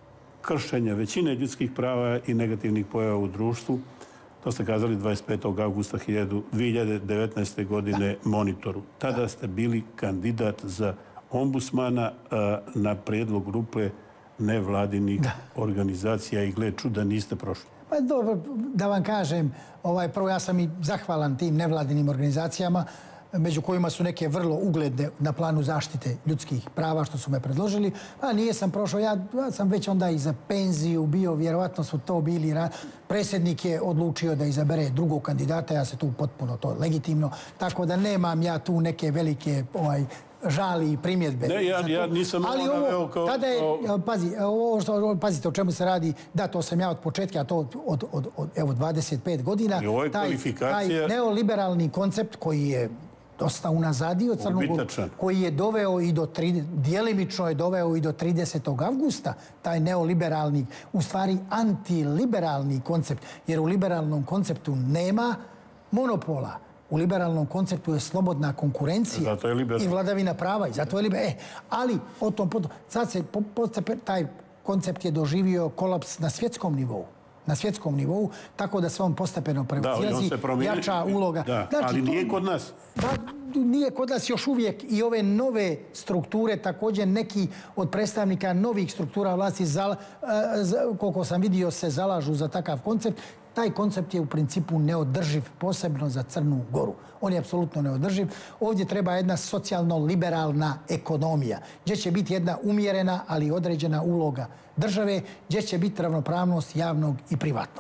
S2: kršenja većine ljudskih prava i negativnih pojava u društvu. To ste kazali 25. augusta 2019. godine Monitoru. Tada ste bili kandidat za ombudsmana na prijedlog grupe nevladinih organizacija i gle čuda niste prošli.
S1: Pa dobro, da vam kažem, prvo ja sam i zahvalan tim nevladinim organizacijama, među kojima su neke vrlo ugledne na planu zaštite ljudskih prava što su me predložili. A nije sam prošao, ja sam već onda i za penziju bio, vjerovatno su to bili. Predsjednik je odlučio da izabere drugog kandidata, ja se tu potpuno to legitimno, tako da nemam ja tu neke velike žali i primjedbe.
S2: Ne, ja nisam
S1: ali
S2: ovo naveo kao...
S1: Tada je, pazite o čemu se radi, da, to sam ja od početka, to od 25 godina.
S2: I ovo je kvalifikacija...
S1: Taj neoliberalni koncept koji je dosta unazadio Crnu Goru, koji je doveo i do, djelimično je doveo i do 30. avgusta, taj neoliberalni, u stvari antiliberalni koncept, jer u liberalnom konceptu nema monopola. U liberalnom konceptu je slobodna konkurencija i vladavina prava. I zato je liberalno. Ali o tom sad se taj koncept je doživio kolaps na svjetskom nivou, tako da se on postepeno prevazilazi, jača uloga.
S2: Ali nije kod nas.
S1: Nije kod nas još uvijek i ove nove strukture, također neki od predstavnika novih struktura vlasti, koliko sam vidio, se zalažu za takav koncept. Taj koncept je u principu neodrživ, posebno za Crnu Goru. On je apsolutno neodrživ. Ovdje treba jedna socijalno-liberalna ekonomija, gdje će biti jedna umjerena, ali određena uloga države, gdje će biti ravnopravnost javnog i privatnog.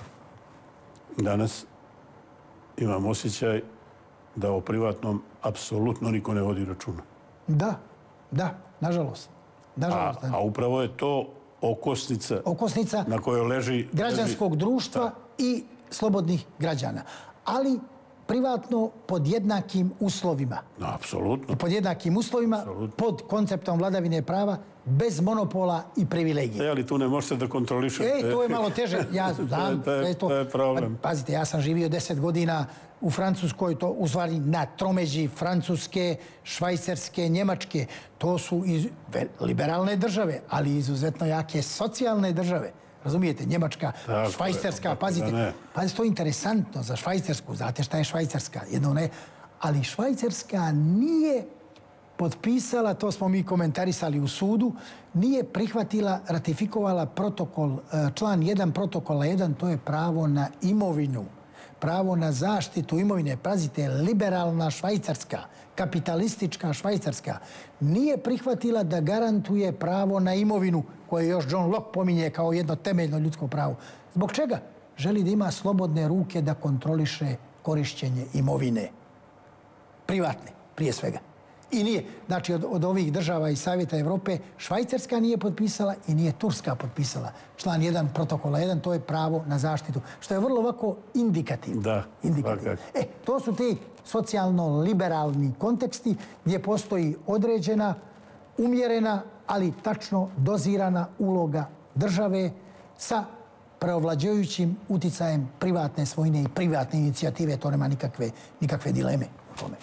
S2: Danas imam osjećaj da o privatnom apsolutno niko ne vodi računa.
S1: Da, nažalost.
S2: A upravo je to okosnica na kojoj leži...
S1: građanskog društva i slobodnih građana. Ali privatno pod jednakim uslovima.
S2: Apsolutno.
S1: Pod jednakim uslovima, pod konceptom vladavine prava, bez monopola i privilegije.
S2: Ali tu ne možete da kontrolišete.
S1: To je malo teže. Ja znam.
S2: To je problem.
S1: Pazite, ja sam živio 10 godina u Francuskoj, to u stvari na tromeđi Francuske, Švajcarske, Njemačke. To su liberalne države, ali izuzetno jake socijalne države. Razumijete? Njemačka, Švajcarska, pazite, to je interesantno za Švajcarsku. Znate šta je Švajcarska? Ali Švajcarska nije potpisala, to smo mi komentarisali u sudu, nije prihvatila, ratifikovala protokol, član 1 protokola 1, to je pravo na imovinu, pravo na zaštitu imovine. Pazite, liberalna Švajcarska, kapitalistička Švajcarska, nije prihvatila da garantuje pravo na imovinu, koje još John Locke pominje kao jedno temeljno ljudsko pravo. Zbog čega? Želi da ima slobodne ruke da kontroliše korišćenje imovine. Privatne, prije svega. I nije. Znači, od ovih država iz Savjeta Evrope, Švajcarska nije potpisala i nije Turska potpisala. Član 1 protokola 1, to je pravo na zaštitu. Što je vrlo ovako indikativno.
S2: Da, svakako.
S1: To su ti socijalno-liberalni konteksti gdje postoji određena, umjerena, ali tačno dozirana uloga države sa preovlađujućim uticajem privatne svojine i privatne inicijative. To nema nikakve dileme u tome.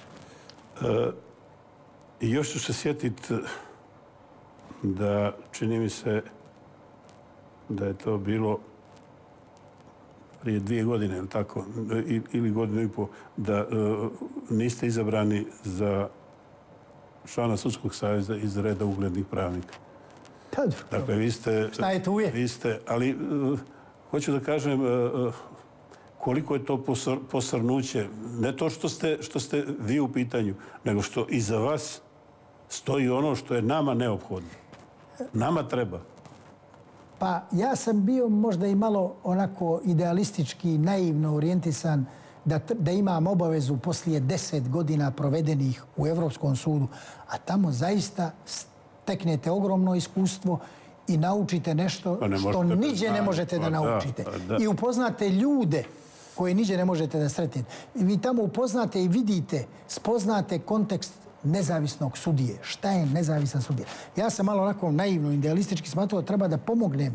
S2: I još ću se sjetiti da čini mi se da je to bilo prije 2 godine, ili tako, ili godinu i pol, da niste izabrani za člana Sudskog saveza iz reda uglednih pravnika. Dakle, vi ste...
S1: Šta je tu je?
S2: Vi ste, ali hoću da kažem koliko je to posrnuće. Ne to što ste vi u pitanju, nego što iza vas stoji ono što je nama neophodno. Nama treba.
S1: Pa ja sam bio možda i malo onako idealistički, naivno orijentisan da imam obavezu poslije 10 godina provedenih u Evropskom sudu, a tamo zaista steknete ogromno iskustvo i naučite nešto što niđe ne možete da naučite. I upoznate ljude koje niđe ne možete da sretnete. I vi tamo upoznate i vidite, spoznate kontekst nezavisnog sudije. Šta je nezavisan sudija? Ja sam malo onako naivno, idealistički smatrao da treba da pomognem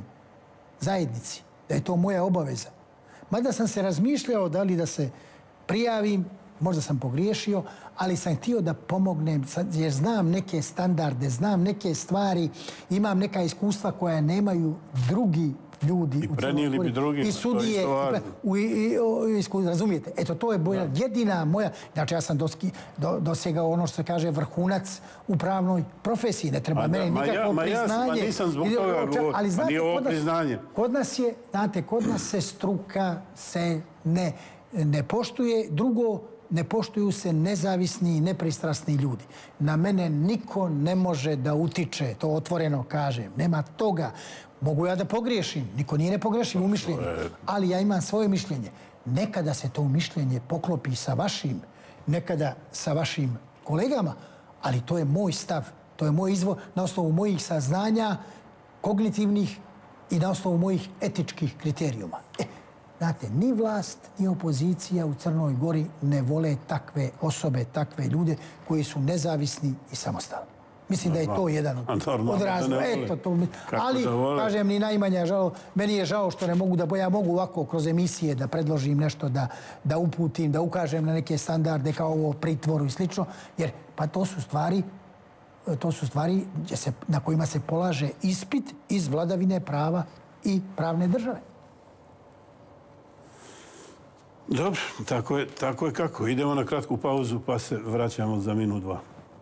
S1: zajednici, da je to moja obaveza. Mada sam se razmišljao da li da se prijavim možda sam pogriješio, ali sam htio da pomognem, jer znam neke standarde, znam neke stvari, imam neka iskustva koja nemaju drugi ljudi
S2: i prenijeli bi drugima,
S1: i sudije, razumijete? Eto, to je jedina moja, znači ja sam dosegao ono što se kaže vrhunac u pravnoj profesiji, ne treba meni nikakvo priznanje.
S2: Nisam zbog toga govorio, pa nije ovo priznanje.
S1: Kod nas je, znate, kod nas se struka se ne poštuje, drugo, ne poštuju se nezavisni i nepristrasni ljudi. Na mene niko ne može da utiče, to otvoreno kažem, nema toga. Mogu ja da pogriješim, niko nije ne pogrešim u mišljenju, ali ja imam svoje mišljenje. Nekada se to mišljenje poklopi sa vašim, nekada sa vašim kolegama, ali to je moj stav, to je moj izvor na osnovu mojih saznanja, kognitivnih i na osnovu mojih etičkih kriterijuma. Znate, ni vlast, ni opozicija u Crnoj Gori ne vole takve osobe, takve ljude koji su nezavisni i samostalni. Mislim da je to jedan od razloga. Ali, kažem, ni najmanje žao. Meni je žao što ne mogu da... Ja mogu ovako kroz emisije da predložim nešto, da uputim, da ukažem na neke standarde kao ovo pritvoru i slično. Jer, pa to su stvari na kojima se polaže ispit iz vladavine prava i pravne države.
S2: Dobro, tako je kako. Idemo na kratku pauzu pa se vraćamo za minut, dva.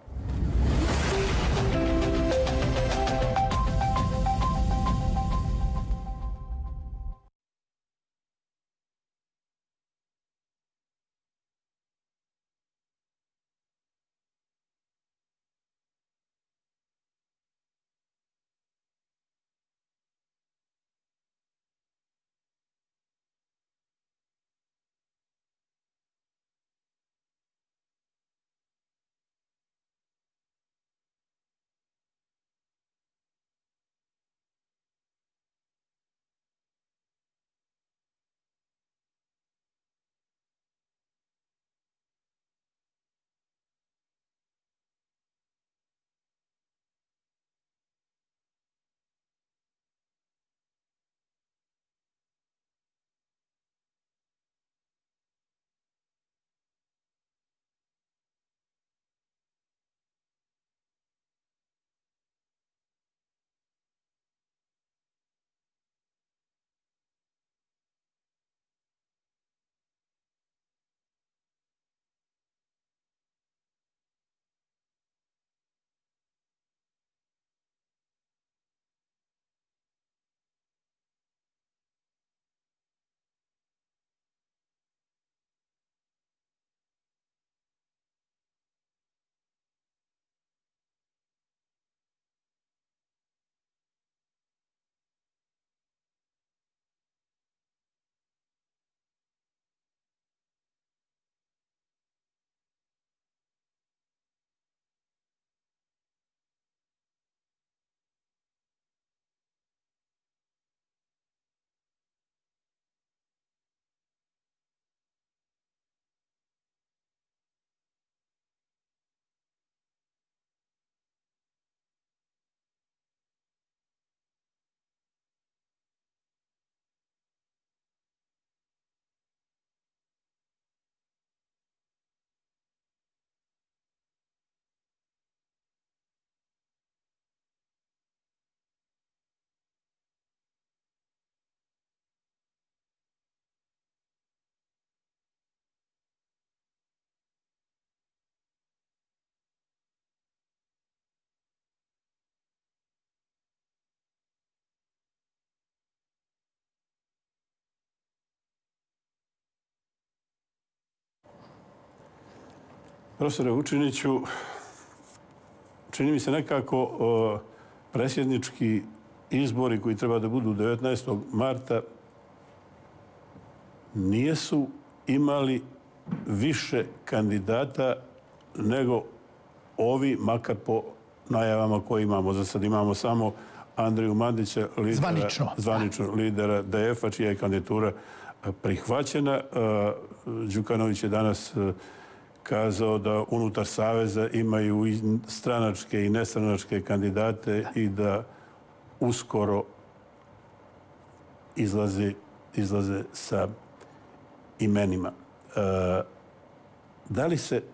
S2: Profesore Vučiniću, čini mi se nekako predsjednički izbori koji treba da budu 19. marta nisu imali više kandidata nego ovi, makar po najavama koje imamo. Za sad imamo samo Andriju Mandića, zvanično lidera DF-a, čija je kandidatura prihvaćena. Đukanović je danas kazao da unutar Saveza imaju i stranačke i nestranačke kandidate i da uskoro izlaze sa imenima. da li se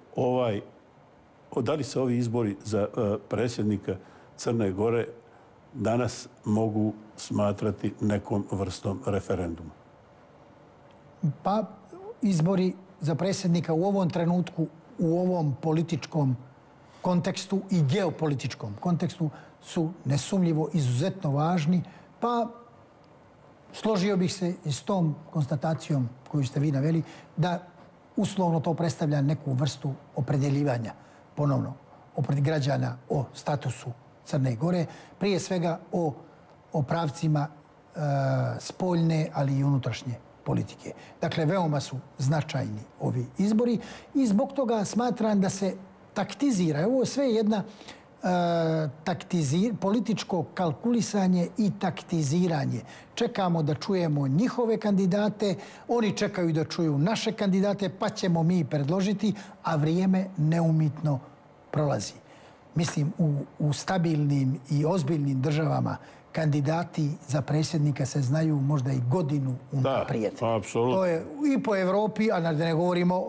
S2: ovi izbori za predsjednika Crne Gore danas mogu smatrati nekom vrstom referenduma?
S1: Pa izbori za predsjednika u ovom trenutku, u ovom političkom kontekstu i geopolitičkom kontekstu su nesumnjivo izuzetno važni, pa složio bih se i s tom konstatacijom koju ste vi naveli, da uslovno to predstavlja neku vrstu opredjeljivanja ponovno građana o statusu Crne Gore, prije svega o pravcima spoljne, ali i unutrašnje politike. Dakle, veoma su značajni ovi izbori i zbog toga smatram da se taktizira. Ovo je sve jedna političko kalkulisanje i taktiziranje. Čekamo da čujemo njihove kandidate, oni čekaju da čuju naše kandidate, pa ćemo mi predložiti, a vrijeme neumitno prolazi. Mislim, u stabilnim i ozbiljnim državama kandidati za predsjednika se znaju možda i godinu unaprijed.
S2: Da, apsolutno.
S1: To je i po Evropi, a da ne govorimo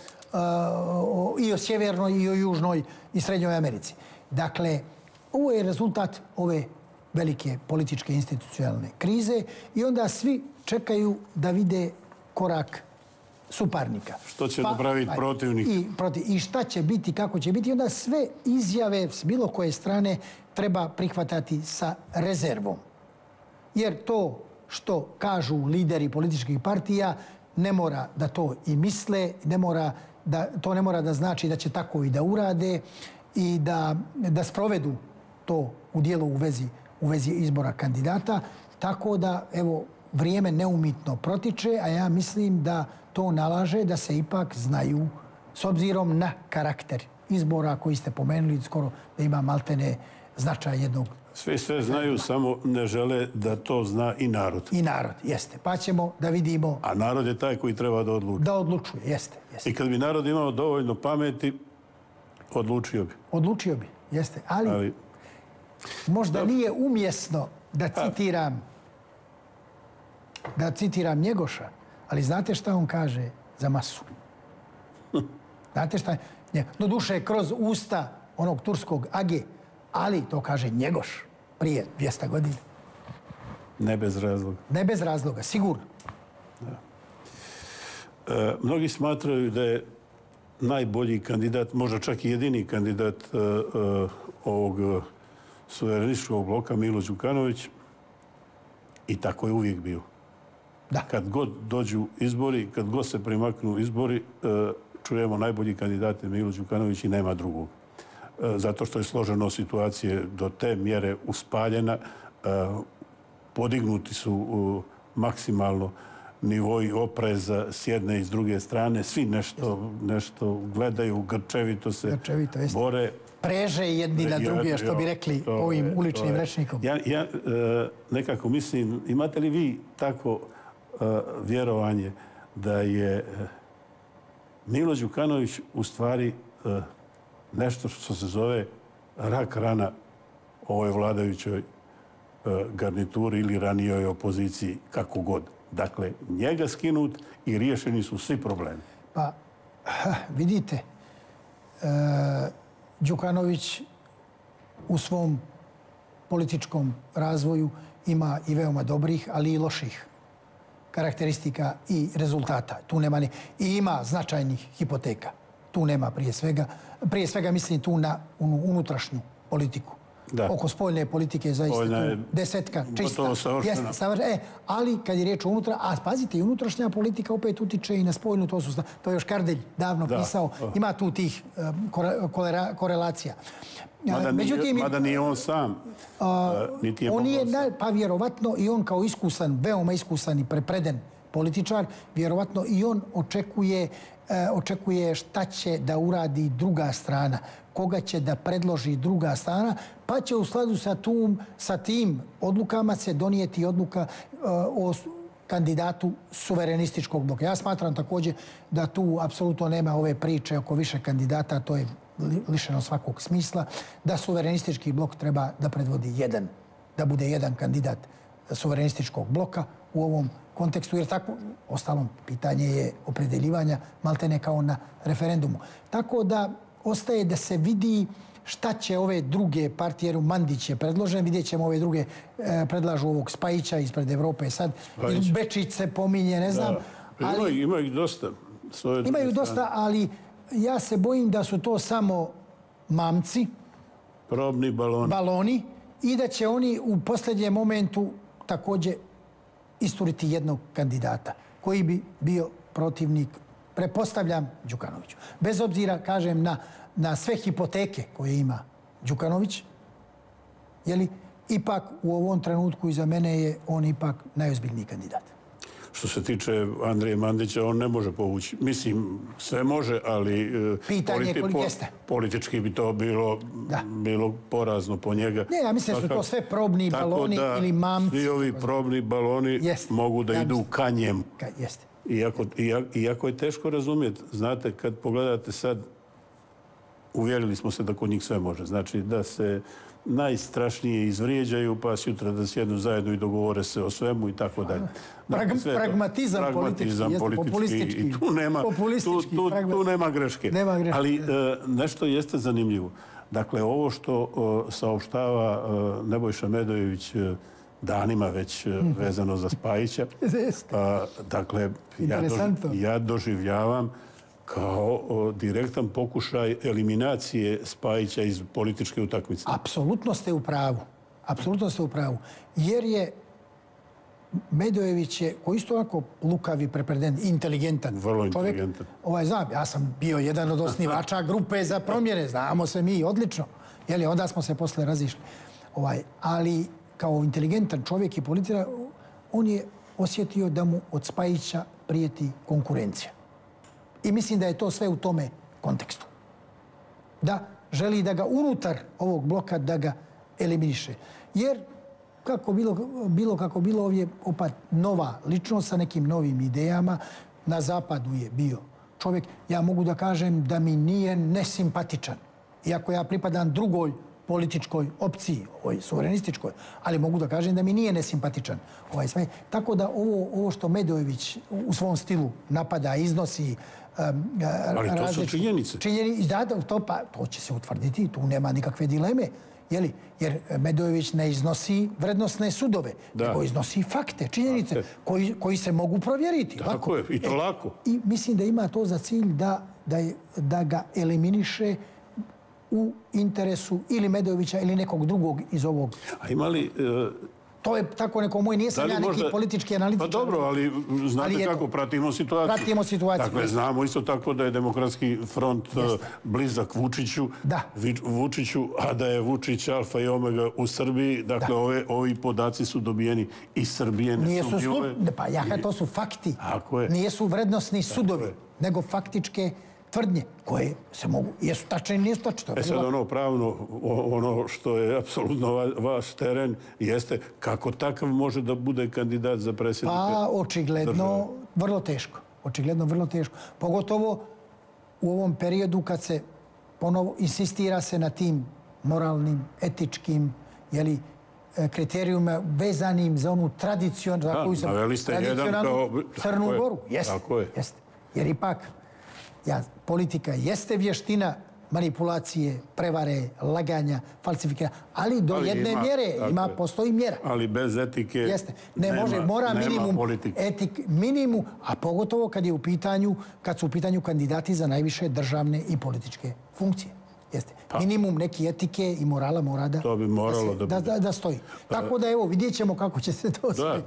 S1: i o Sjevernoj i o Južnoj i Srednjoj Americi. Dakle, ovo je rezultat ove velike političke institucionalne krize i onda svi čekaju da vide korak suparnika.
S2: Što će napraviti protivnik?
S1: I šta će biti, kako će biti. I onda sve izjave s bilo koje strane treba prihvatati sa rezervom. Jer to što kažu lideri političkih partija ne mora da to i misle, to ne mora da znači da će tako i da urade i da sprovedu to u dijelu u vezi izbora kandidata. Tako da, evo, vrijeme neumitno protiče, a ja mislim da to nalaže da se ipak znaju, s obzirom na karakter izbora koji ste pomenuli, skoro da ima maltene značaj jednog.
S2: Svi sve znaju, samo ne žele da to zna i narod.
S1: I narod, jeste. Pa ćemo da vidimo...
S2: A narod je taj koji treba da odluči.
S1: Da odlučuje, jeste.
S2: I kad bi narod imao dovoljno pameti, odlučio bi.
S1: Odlučio bi, jeste. Ali možda nije umjesno da citiram Njegoša, ali znate šta on kaže za masu? Znate šta? Doduše kroz usta onog turskog age, ali to kaže Njegoš prije 200 godina.
S2: Ne bez razloga.
S1: Ne bez razloga, sigurno.
S2: Mnogi smatraju da je najbolji kandidat, možda čak i jedini kandidat ovog suverenističkog bloka Milo Đukanović, i tako je uvijek bio.
S1: Da.
S2: Kad god dođu izbori, kad god se primaknu izbori, čujemo najbolji kandidat je Milo Đukanović i nema drugog. Zato što je složeno situacije do te mjere uspaljena, podignuti su maksimalno nivoi opreza s jedne i s druge strane, svi nešto gledaju, grčevito se bore.
S1: Preže jedni na druge, što bi rekli ovim uličnim rečnikom.
S2: Ja nekako mislim, imate li vi tako vjerovanje da je Milo Đukanović u stvari nešto što se zove rak rana ovoj vladajućoj garnituri ili ranijoj opoziciji, kako god. Dakle, njega skinut i riješeni su svi problemi.
S1: Pa, vidite, Đukanović u svom političkom razvoju ima i veoma dobrih, ali i loših karakteristika i rezultata. Tu nema i ima značajnih hipoteka. Tu nema prije svega mislim tu na unutrašnju politiku.
S2: Da.
S1: Oko spoljne politike zaista tu desetka čista. Ali kad je riječ o unutra, a pazite, i unutrašnja politika opet utiče i na spoljnu, to je još Kardelj davno pisao, ima tu tih korelacija.
S2: Mada nije on sam, niti je mogao sam.
S1: Pa vjerovatno i on kao iskusan, veoma iskusan i prepreden političar, vjerovatno i on očekuje šta će da uradi druga strana, koga će da predloži druga strana, pa će u skladu sa tim odlukama se donijeti odluka o kandidatu suverenističkog bloka. Ja smatram također da tu apsolutno nema ove priče oko više kandidata, to je lišeno svakog smisla, da suverenistički blok treba da predvodi da bude jedan kandidat suverenističkog bloka u ovom kontekstu, jer tako, ostalom, pitanje je opredeljivanja maltene kao na referendumu. Tako da ostaje da se vidi šta će ove druge partije, jer Mandić je predložen, vidjet ćemo ove druge, predlažu ovog Spajića ispred Evrope sad, ili Bečić se pominje, ne znam.
S2: Ali, ima ih dosta.
S1: Imaju dosta, ali ja se bojim da su to samo mamci,
S2: probni
S1: baloni i da će oni u posljednjem momentu također isturiti jednog kandidata koji bi bio protivnik, prepostavljam, Đukanoviću. Bez obzira, kažem, na sve hipoteke koje ima Đukanović, ipak u ovom trenutku iza mene je on ipak najozbiljniji kandidat.
S2: Što se tiče Andrije Mandića, on ne može povući. Mislim, sve može, ali politički bi to bilo porazno po njega.
S1: Ne, ja mislim da su to sve probni baloni ili mamci.
S2: Svi ovi probni baloni mogu da idu ka njemu.
S1: Jeste.
S2: Iako je teško razumjeti, znate, kad pogledate sad, uvjerili smo se da kod njih sve može. Znači da se najstrašnije izvrijeđaju, pa sutra da sjednu zajedno i dogovore se o svemu i tako dalje.
S1: Pragmatizam politički.
S2: I tu nema greške. Ali nešto jeste zanimljivo. Dakle, ovo što saopštava Nebojša Medojević danima već vezano za Spajića, dakle, ja doživljavam kao direktan pokušaj eliminacije Spajića iz političke utakmice.
S1: Apsolutno ste u pravu. Apsolutno ste u pravu. Jer je Medojević koji isto ovako lukavi, prepreden, inteligentan.
S2: Vrlo inteligentan.
S1: Znam, ja sam bio jedan od osnivača grupe za promjene. Znamo se mi odlično. Onda smo se posle razišli. Ali kao inteligentan čovjek i političar, on je osjetio da mu od Spajića prijeti konkurencija. I mislim da je to sve u tome kontekstu. Da želi da ga unutar ovog bloka da ga eliminiše. Jer kako bilo ovdje opet nova ličnost sa nekim novim idejama. Na zapadu je bio čovjek. Ja mogu da kažem da mi nije nesimpatičan. Iako ja pripadam drugoj političkoj opciji, ovoj suverenističkoj, ali mogu da kažem da mi nije nesimpatičan. Tako da ovo što Medojević u svom stilu napada, iznosi,
S2: ali to su činjenice.
S1: To će se utvrditi, tu nema nikakve dileme. Jer Medojević ne iznosi vrednosne sudove, nego iznosi fakte, činjenice koji se mogu provjeriti.
S2: Tako je, i to lako.
S1: I mislim da ima to za cilj da ga eliminiše u interesu ili Medojevića ili nekog drugog iz ovog.
S2: A ima li...
S1: To je tako neko moj, nisam ja neki politički analitičar.
S2: Pa dobro, ali znate kako pratimo situaciju.
S1: Pratimo situaciju.
S2: Dakle, znamo isto tako da je Demokratski front blizak Vučiću, a da je Vučić alfa i omega u Srbiji. Dakle, ovi podaci su dobijeni iz Srbije.
S1: To su fakti. Nijesu vrednosni sudovi, nego faktičke tvrdnje koje se mogu, jesu tačne ili nijesu tačne.
S2: Sad ono pravno, ono što je apsolutno vaš teren jeste kako takav može da bude kandidat za predsjednika države?
S1: Pa očigledno vrlo teško. Očigledno vrlo teško. Pogotovo u ovom periodu kad se ponovo insistira se na tim moralnim, etičkim, kriterijuma vezanim za onu tradicionalnu Crnu Goru. Jeste. Jer ipak politika jeste vještina manipulacije, prevare, laganja, falsifikacija, ali do jedne mjere postoji mjera.
S2: Ali bez etike
S1: mora
S2: nema politike.
S1: Minimum, a pogotovo kad su u pitanju kandidati za najviše državne i političke funkcije. Minimum neke etike i morala mora da stoji. Tako da evo, vidjet ćemo kako će se to sve...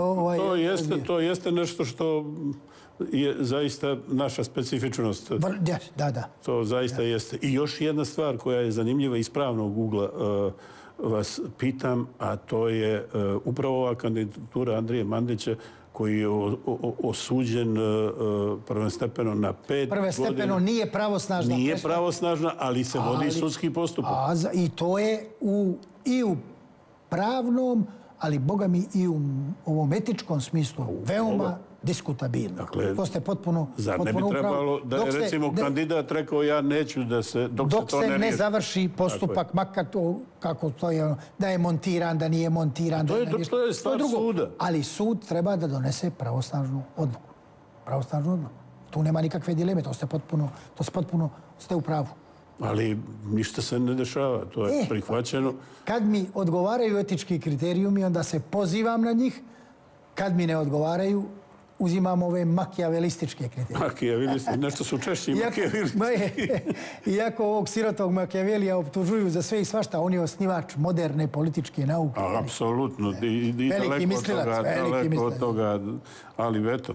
S2: To jeste nešto što je zaista naša specifičnost.
S1: Da.
S2: To zaista jeste. I još jedna stvar koja je zanimljiva iz pravnog ugla vas pitam, a to je upravo ova kandidatura Andrije Mandića koji je osuđen prvostepeno na 5 godina.
S1: Prvostepeno nije pravosnažna.
S2: Nije pravosnažna, ali se vodi sudski postupak.
S1: I to je i u pravnom, ali boga mi i u ovom etičkom smislu diskutabilno. To ste potpuno
S2: Zar ne bi trebalo da je, recimo, kandidat rekao ja neću da se, dok se ne
S1: završi postupak, makar to, kako to je, da je montiran, da nije montiran.
S2: To je stvar suda.
S1: Ali sud treba da donese pravosnažnu odluku. Pravosnažnu odluku. Tu nema nikakve dileme, to ste potpuno u pravu.
S2: Ali ništa se ne dešava, to je prihvaćeno.
S1: Kad mi odgovaraju etički kriterijumi, onda se pozivam na njih. Kad mi ne odgovaraju, uzimam ove makijavelističke kriterije.
S2: Makijavelističke, nešto su češći makijavelistički.
S1: Iako ovog sirotog Makijavelija optužuju za sve i svašta, on je osnivač moderne političke nauke.
S2: Apsolutno.
S1: Veliki mislilac.
S2: Daleko od toga, ali eto.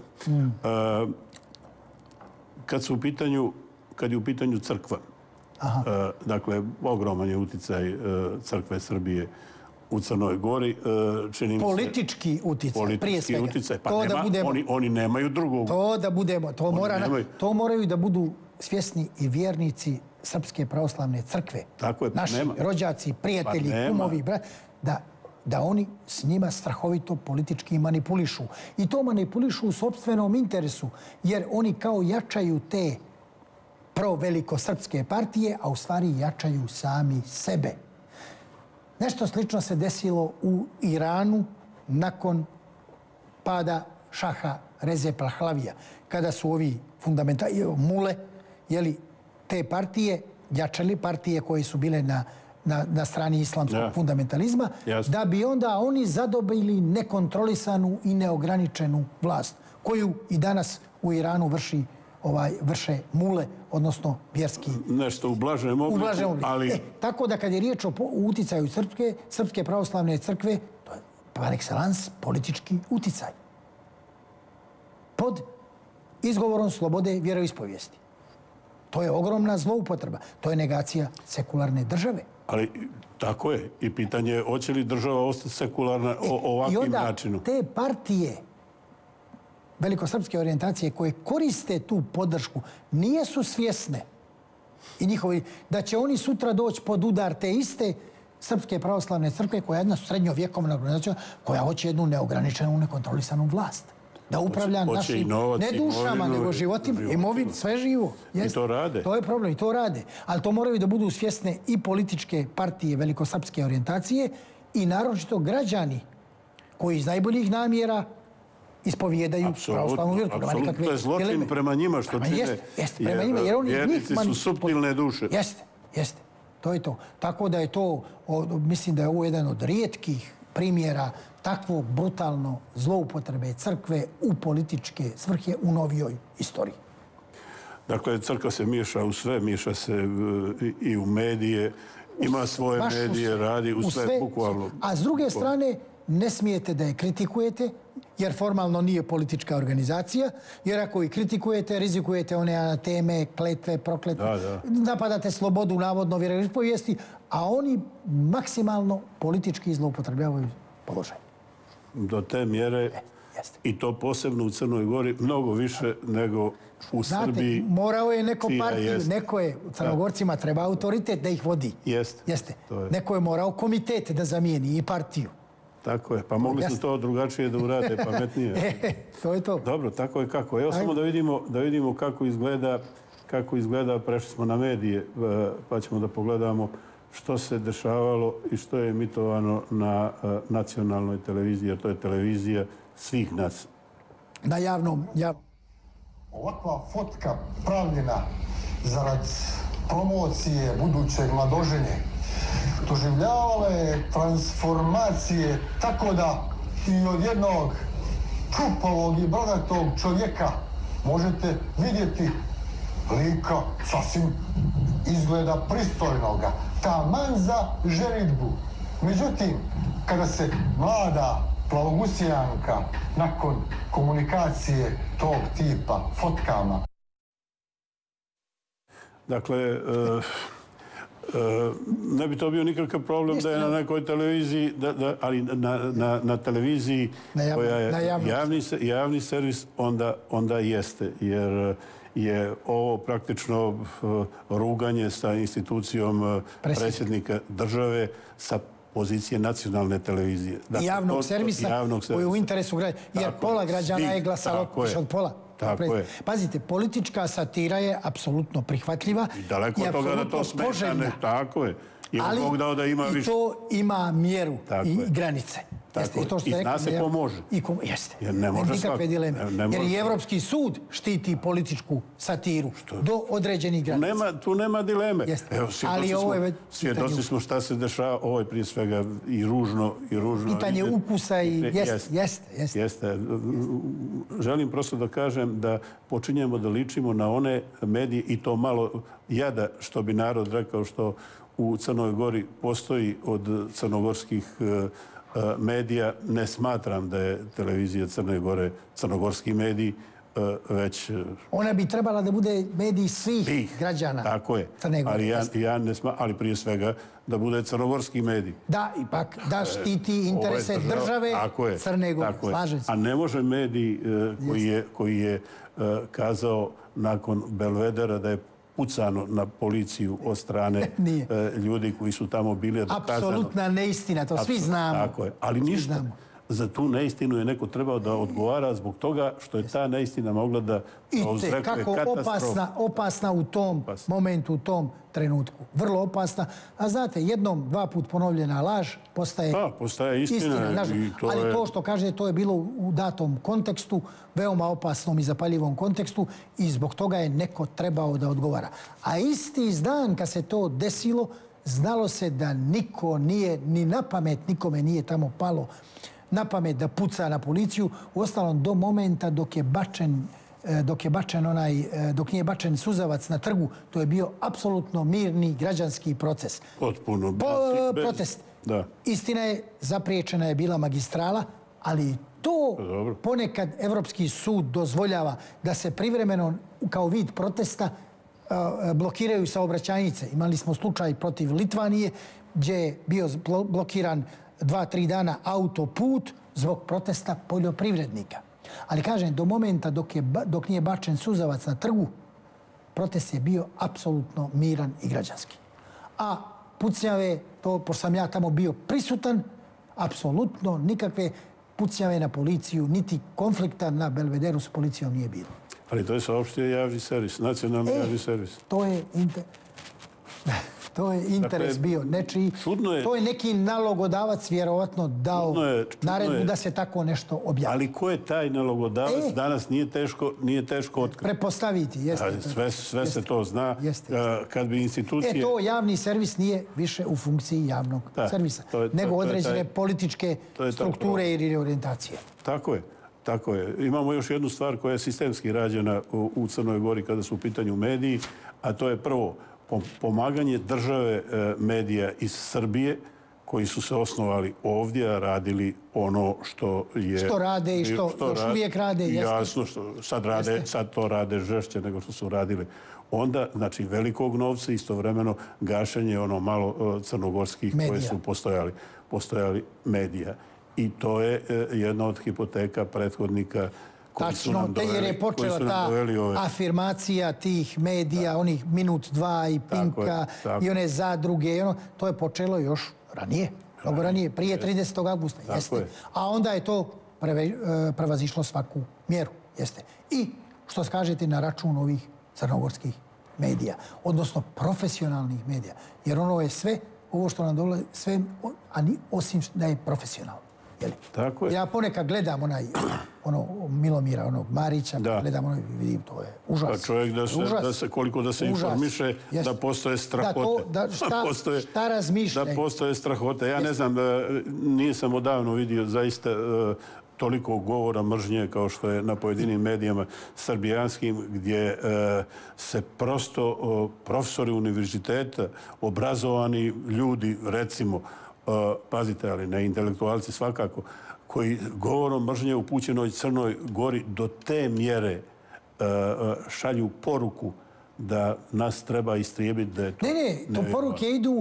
S2: Kad je u pitanju crkva, dakle, ogroman je uticaj crkve Srbije u Crnoj Gori.
S1: Politički uticaj, prije svega.
S2: Pa oni nemaju drugog.
S1: To moraju da budu svjesni i vjernici Srpske pravoslavne crkve.
S2: Tako je, pa
S1: naši rođaci, prijatelji, kumovi, da oni s njima strahovito politički manipulišu. I to manipulišu u sopstvenom interesu, jer oni kao jačaju te provelikosrpske partije, a u stvari jačaju sami sebe. Nešto slično se desilo u Iranu nakon pada šaha Reze Pahlavija, kada su ovi mule, te partije jačali, partije koje su bile na strani islamskog fundamentalizma, da bi onda oni zadobili nekontrolisanu i neograničenu vlast, koju i danas u Iranu vrše mule, odnosno vjerski...
S2: Nešto u blažem obliku, ali...
S1: Tako da kad je riječ o uticaju Srpske pravoslavne crkve, to je par excellence politički uticaj. Pod izgovorom slobode vjeroispovijesti. To je ogromna zloupotreba. To je negacija sekularne države.
S2: Ali tako je. I pitanje je hoće li država ostati sekularna ovakvim načinom.
S1: I onda te partije velikosrpske orijentacije koje koriste tu podršku nijesu svjesne i njihovi da će oni sutra doći pod udar te iste Srpske pravoslavne crkve koja je jedna srednjovjekovna organizacija koja hoće jednu neograničenu, nekontrolisanu vlast. Da upravlja našim, ne dušama, nego životima, imovin, sve živo.
S2: I to rade.
S1: To je problem i to rade. Ali to moraju da budu svjesne i političke partije velikosrpske orijentacije i naročito građani koji iz najboljih namjera ispovijedaju pravoslavnu vjeru.
S2: Apsolutno, to je zločin prema njima što čine.
S1: Jeste, prema njima, jer oni
S2: vjernici su suptilne duše.
S1: Jeste. To je to. Tako da je to, mislim da je ovo jedan od rijetkih primjera takvog brutalno zloupotrebe crkve u političke svrhe u novijoj istoriji.
S2: Dakle, crkva se miješa u sve, miješa se i u medije, ima svoje medije, radi u sve, bukvalno.
S1: A s druge strane, ne smijete da je kritikujete, jer formalno nije politička organizacija, jer ako i kritikujete, rizikujete one anateme, kletve, prokletve, napadate slobodu, navodno vjeroispovijesti, a oni maksimalno politički zloupotrebljavaju položaj.
S2: Do te mjere, i to posebno u Crnoj Gori, mnogo više nego u Srbiji.
S1: Znate, morao je neko partiju, neko je u Crnogorcima treba autoritet da ih vodi. Jeste. Neko je morao komitet da zamijeni i partiju.
S2: Tako je, pa mogli su to drugačije da urade, pametnije.
S1: To je to.
S2: Dobro, tako je kako. Evo samo da vidimo kako izgleda, prešli smo na medije, pa ćemo da pogledamo što se dešavalo i što je emitovano na nacionalnoj televiziji, jer to je televizija svih nas.
S1: Na javnom...
S3: Ovakva fotka pravljena zarad promocije budućeg mladoženje doživljavala je transformacije tako da i od jednog čupavog i bradatog čovjeka možete vidjeti lika sasvim izgleda pristojnoga, taman za ženidbu. Međutim, kada se mlada plavogusijanka nakon komunikacije tog tipa fotkama.
S2: Dakle, ne bi to bio nikakav problem da je na nekoj televiziji, ali na televiziji koja je javni servis, onda jeste, jer je ovo praktično ruganje sa institucijom predsjednika države, sa pozicije nacionalne televizije.
S1: I javnog servisa koji je u interesu građana. Jer pola građana je glasalo više od pola.
S2: Tako je.
S1: Pazite, politička satira je apsolutno prihvatljiva.
S2: I daleko od toga da to smeta. Tako je.
S1: Ali i to ima mjeru i granice.
S2: I zna se ko može.
S1: Jeste.
S2: Jer ne može
S1: nikakve dileme. Jer i Evropski sud štiti političku satiru do određenih granica.
S2: Tu nema dileme.
S1: Evo,
S2: svjedoci smo šta se dešava. Ovo je prije svega i ružno.
S1: Pitanje ukusa i
S2: jeste. Želim prosto da kažem da počinjemo da ličimo na one medije i to malo jada, što bi narod rekao, što u Crnoj Gori postoji od crnogorskih medija. Ne smatram da je televizija Crne Gore crnogorski medij, već...
S1: Ona bi trebala da bude medij svih građana Crne Gore.
S2: Ali prije svega da bude crnogorski medij.
S1: Da, ipak da štiti interese države Crne Gore. Slažem se.
S2: A ne može medij koji je kazao nakon Belvedera da je pucano na policiju od strane ljudi koji su tamo bili.
S1: Apsolutna neistina, to svi znamo.
S2: Tako je, ali ništa. Za tu neistinu je neko trebao da odgovara zbog toga što je ta neistina mogla da
S1: uzrekuje katastrofu. Opasna u tom momentu, u tom trenutku. Vrlo opasna. A znate, jednom, 2 put ponovljena laž
S2: postaje istina.
S1: Ali to što kaže, to je bilo u datom kontekstu, veoma opasnom i zapaljivom kontekstu i zbog toga je neko trebao da odgovara. A isti dan kad se to desilo, znalo se da niko nije, ni na pamet nikome nije tamo palo na pamet da puca na policiju. Uostalom, do momenta dok nije bačen suzavac na trgu, to je bio apsolutno mirni građanski proces.
S2: Potpuno.
S1: Protest. Istina je, zapriječena je bila magistrala, ali to ponekad Evropski sud dozvoljava da se privremeno kao vid protesta blokiraju saobraćajnice. Imali smo slučaj protiv Litvanije gdje je bio blokiran 2-3 dana autoput zbog protesta poljoprivrednika. Ali kažem, do momenta dok nije bačen suzavac na trgu, protest je bio apsolutno miran i građanski. A pucnjave, pošto sam ja tamo bio prisutan, apsolutno nikakve pucnjave na policiju, niti konflikta na Belvederu s policijom nije bilo.
S2: Ali to je saopštio javni servis, nacionalni javni servis.
S1: To je interes bio nečiji. To je neki nalogodavac vjerovatno dao naredbu da se tako nešto objavi.
S2: Ali ko je taj nalogodavac? Danas nije teško otkriti.
S1: Prepostaviti, jeste.
S2: Sve se to zna. Kad bi institucije...
S1: To javni servis nije više u funkciji javnog servisa, nego određene političke strukture i reorientacije.
S2: Tako je. Imamo još jednu stvar koja je sistemski rađena u Crnoj Gori kada su u pitanju mediji, a to je prvo pomaganje države medija iz Srbije koji su se osnovali ovdje, a radili ono što je...
S1: Što rade i što još uvijek rade.
S2: Jasno, sad to rade žešće nego što su radili onda. Znači, velikog novca, istovremeno gašenje ono malo crnogorskih koje su postojali medija. I to je jedna od hipoteka prethodnika.
S1: Tačno, jer je počela ta afirmacija tih medija, onih Minut 2 i Pinka i one zadruge. To je počelo još ranije, mnogo ranije, prije 30. augusta. A onda je to prevazišlo svaku mjeru. I što kažete na račun ovih crnogorskih medija, odnosno profesionalnih medija. Jer ono je sve, ovo što nam dolazi, sve, osim da je profesionalno. Ja ponekad gledam Milomira, Marića, gledam vidim, to je užas.
S2: Čovjek koliko da se informiše, da postoje strahote.
S1: Šta razmišlja?
S2: Da postoje strahote. Ja ne znam, nisam odavno vidio zaista toliko govora mržnje kao što je na pojedinim medijama srbijanskim, gdje se prosto profesori univerziteta, obrazovani ljudi, recimo, pazite, ali ne intelektualci svakako, koji govorom mržnje upućenoj Crnoj Gori do te mjere šalju poruku da nas treba istrijebiti, da je to...
S1: Ne, to poruke idu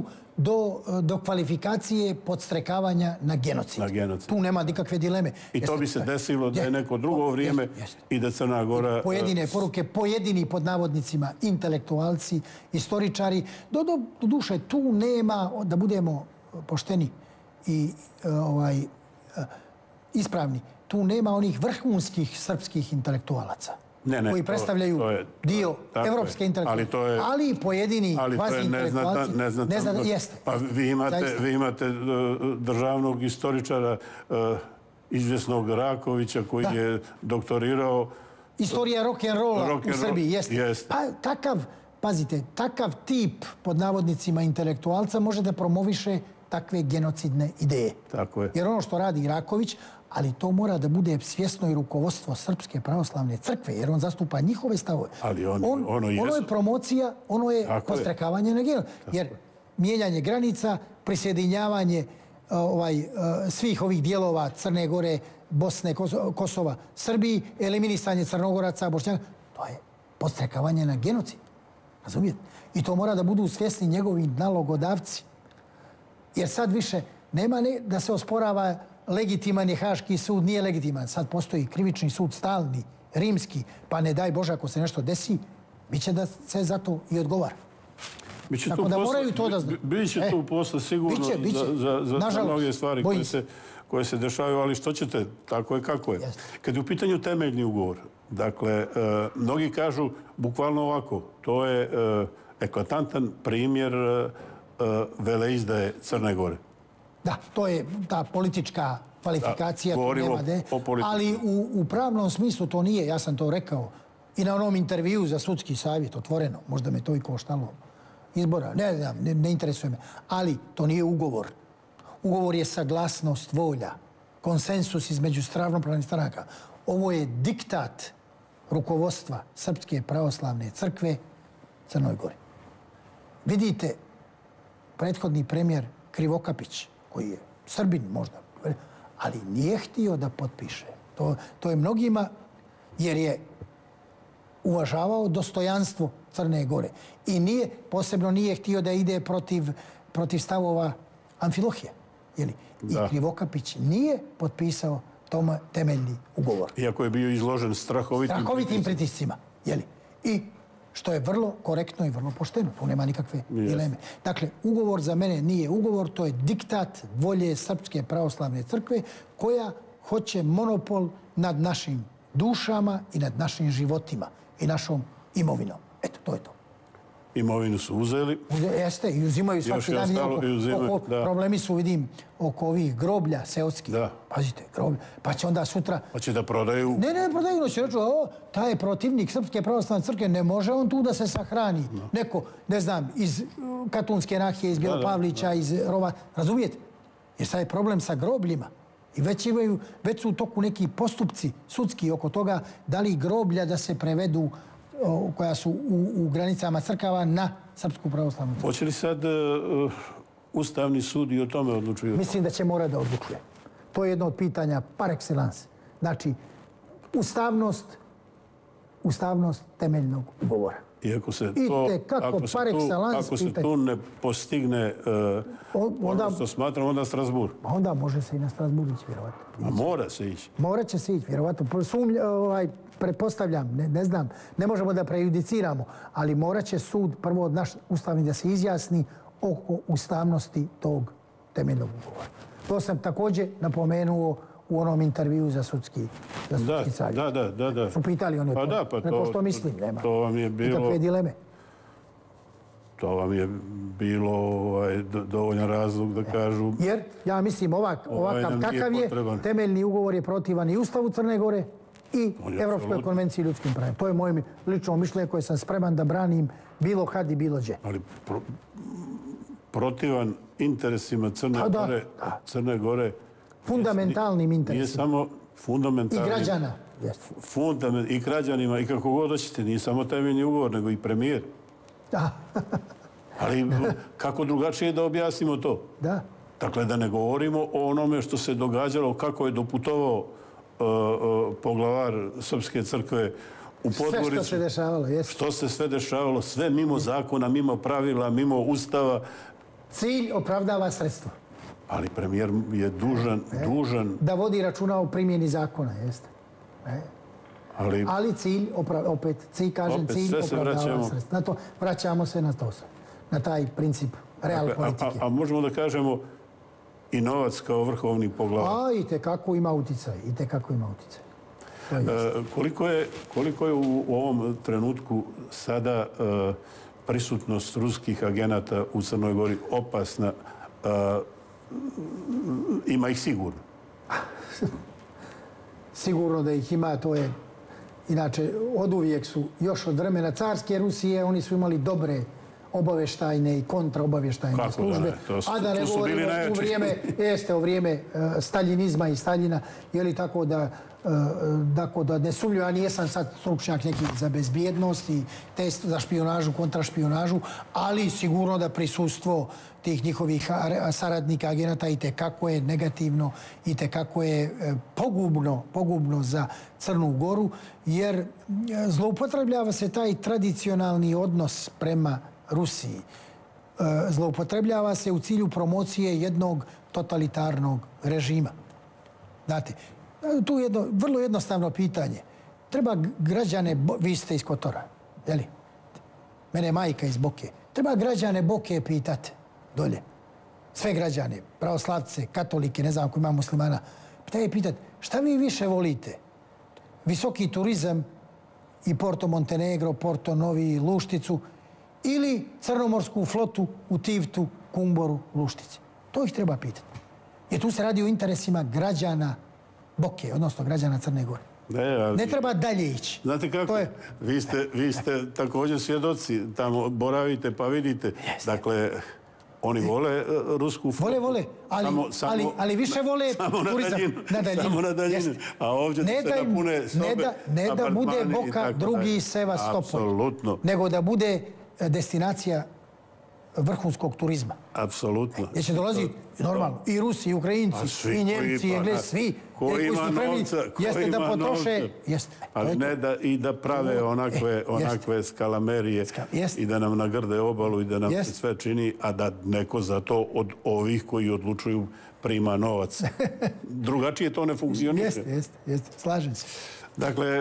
S1: do kvalifikacije podstrekavanja na genocid. Tu nema nikakve dileme.
S2: I to bi se desilo da je neko drugo vrijeme i da Crna Gora...
S1: Pojedine poruke, pojedini pod navodnicima intelektualci, istoričari. Do duše, tu nema, da budemo pošteni, ispravni. Tu nema onih vrhunskih srpskih intelektualaca koji predstavljaju dio evropske intelektualce, ali i pojedini kvazi intelektualci. Jeste.
S2: Pa vi imate državnog istoričara izvjesnog Rakovića koji je doktorirao...
S1: Istorija rock'n'rolla u Srbiji, jeste. Pa takav tip, pod navodnicima, intelektualca može da promoviše takve genocidne ideje.
S2: Tako je.
S1: Jer ono što radi Raković, ali to mora da bude svjesno i rukovodstvo Srpske pravoslavne crkve, jer on zastupa njihove stavove.
S2: Ali ono
S1: je promocija, ono je podstrekavanje na genocid. Jer mijenjanje granica, prisjedinjavanje svih ovih dijelova Crne Gore, Bosne, Kosova, Srbiji, eliminisanje Crnogoraca, Bošnjaka, to je podstrekavanje na genocid. Razumijete? I to mora da budu svjesni njegovi nalogodavci. Jer sad više nema da se osporava legitiman je Haški sud, nije legitiman. Sad postoji krivični sud stalni, rimski, pa ne daj Bože ako se nešto desi, bit će da se za to i odgovara. Tako da moraju to da znaju.
S2: Biće tu posle sigurno za mnoge stvari koje se dešavaju, ali što ćete, tako je kako je. Kad je u pitanju temeljni ugovor, dakle, mnogi kažu bukvalno ovako, to je eklatantan primjer veleizdaje Crne Gore.
S1: Da, to je ta politička kvalifikacija, ali u pravnom smislu to nije, ja sam to rekao i na onom intervju za sudski savjet, otvoreno, možda me to i koštalo izbora, ne znam, ne interesuje me, ali to nije ugovor. Ugovor je saglasnost volja, konsensus između ravnopravnih stranaka. Ovo je diktat rukovodstva Srpske pravoslavne crkve Crnoj Gori. Vidite, prethodni premijer Krivokapić, koji je Srbin možda, ali nije htio da potpiše. To je mnogima, jer je uvažavao dostojanstvo Crne Gore. I posebno nije htio da ide protiv stavova Amfilohije. I Krivokapić nije potpisao tome temeljni ugovor.
S2: Iako je bio izložen strahovitim
S1: pritiscima. I što je vrlo korektno i vrlo pošteno. Tu nema nikakve dileme. Dakle, ugovor za mene nije ugovor, to je diktat volje Srpske pravoslavne crkve koja hoće monopol nad našim dušama i nad našim životima i našom imovinom. Eto, to je to.
S2: Imovinu su uzeli.
S1: Jeste, i uzimaju svaki dan. Problemi su, vidim, oko ovih groblja seoskih. Pazite, groblja. Pa će onda sutra...
S2: Pa će da prodaju...
S1: Ne prodaju, no će reći, taj je protivnik Srpske pravoslavne crkve, ne može on tu da se sahrani. Neko, ne znam, iz Katunske nahije, iz Bjelopavlića, iz Rova. Razumijete? Jer sad je problem sa grobljima. I već su u toku neki postupci sudski oko toga da li groblja da se prevedu koja su u granicama crkava na Srpsku pravoslavnu crkvu.
S2: Hoće li sad Ustavni sud i o tome odlučuje?
S1: Mislim da će morati da odlučuje. To je jedno od pitanja par excellence. Znači, ustavnost temeljnog ugovora.
S2: I ako se tu ne postigne ono što smatram, onda Strasbourg.
S1: Onda može se i na Strasbourg ići, vjerovatno.
S2: A mora se ići?
S1: Morat će se ići, vjerovatno. Pretpostavljam, ne znam, ne možemo da prejudiciramo, ali morat će sud prvo od naš ustavni da se izjasni oko ustavnosti tog temeljnog ugovora. To sam također napomenuo u onom intervju za sudski savjet.
S2: Da.
S1: Su pitali oni o to. Rekao što mislim, nema nikakve dileme.
S2: To vam je bilo dovoljan razlog da kažu...
S1: Jer, ja mislim, ovakav kakav je, temeljni ugovor je protivan i Ustavu Crne Gore i Evropskoj konvenciji ljudskim pravima. To je moje lično mišljenje koje sam spreman da branim bilo kad i bilo gdje.
S2: Ali protivan interesima Crne Gore...
S1: Fundamentalnim interesima.
S2: Nije samo fundamentalnim...
S1: I građana.
S2: I građanima, i kako god hoćete, nije samo temeljni ugovor, nego i premijer.
S1: Da.
S2: Ali kako drugačije da objasnimo to?
S1: Da.
S2: Dakle, da ne govorimo o onome što se događalo, kako je doputovao poglavar Srpske crkve u Podgoricu.
S1: Sve što se dešavalo, jeste.
S2: Što se sve dešavalo, sve mimo zakona, mimo pravila, mimo ustava.
S1: Cilj opravdava sredstvo.
S2: Ali premijer je dužan...
S1: Da vodi računa o primjeni zakona, jeste. Ali cilj, opet, cilj opravdava sredstvo. Vraćamo se na to. Na taj princip real politike.
S2: A možemo da kažemo, i novac kao vrhovni poglavar.
S1: A, i tekako ima uticaj, i tekako ima uticaj.
S2: Koliko je u ovom trenutku sada prisutnost ruskih agenata u Crnoj Gori opasna? Ima ih sigurno.
S1: Sigurno da ih ima, to je... Inače, oduvijek su, još od vremena carske Rusije, oni su imali dobre obavještajne i kontraobavještajne službe. A da ne govorimo u vrijeme staljinizma i Staljina, je li tako da nesumnjivo, ja nijesam sad stručnjak neki za bezbjednost i test za špijunažu, kontrašpijunažu, ali sigurno da prisustvo tih njihovih saradnika, agenata i tekako je negativno i tekako je pogubno za Crnu Goru, jer zloupotrebljava se taj tradicionalni odnos prema Rusiji. Zloupotrebljava se u cilju promocije jednog totalitarnog režima. Znate, tu je jedno vrlo jednostavno pitanje. Treba građane, vi ste iz Kotora, jeli? Mene je majka iz Boke. Treba građane Boke pitati dolje. Sve građane, pravoslavce, katolike, ne znam ako ima muslimana. Treba pitati, šta vi više volite? Visoki turizam i Porto Montenegro, Porto Novi, Lušticu ili crnomorsku flotu u Tivtu, Kumboru, Luštici? To ih treba pitati. Jer tu se radi o interesima građana Boke, odnosno građana Crne Gore. Ne treba dalje ići.
S2: Znate kako? Vi ste također svjedoci. Tamo boravite pa vidite. Dakle, oni vole rusku flotu.
S1: Vole, ali više vole turizam na daljinu.
S2: Samo na daljinu. A ovdje se napune sobe.
S1: Ne da bude Boka drugi Sevastopol, nego da bude destinacija vrhunskog turizma.
S2: Apsolutno.
S1: Jer će dolaziti normalno i Rusi, i Ukrajinci, i Njemci, i Englesi, svi.
S2: Ko ima novca,
S1: jeste da potroše, jeste.
S2: Ali ne da prave onakve skalamerije i da nam nagrde obalu i da nam se sve čini, a da neko za to od ovih koji odlučuju prima novac. Drugačije to ne funkcionira.
S1: Jeste, slažem se.
S2: Dakle,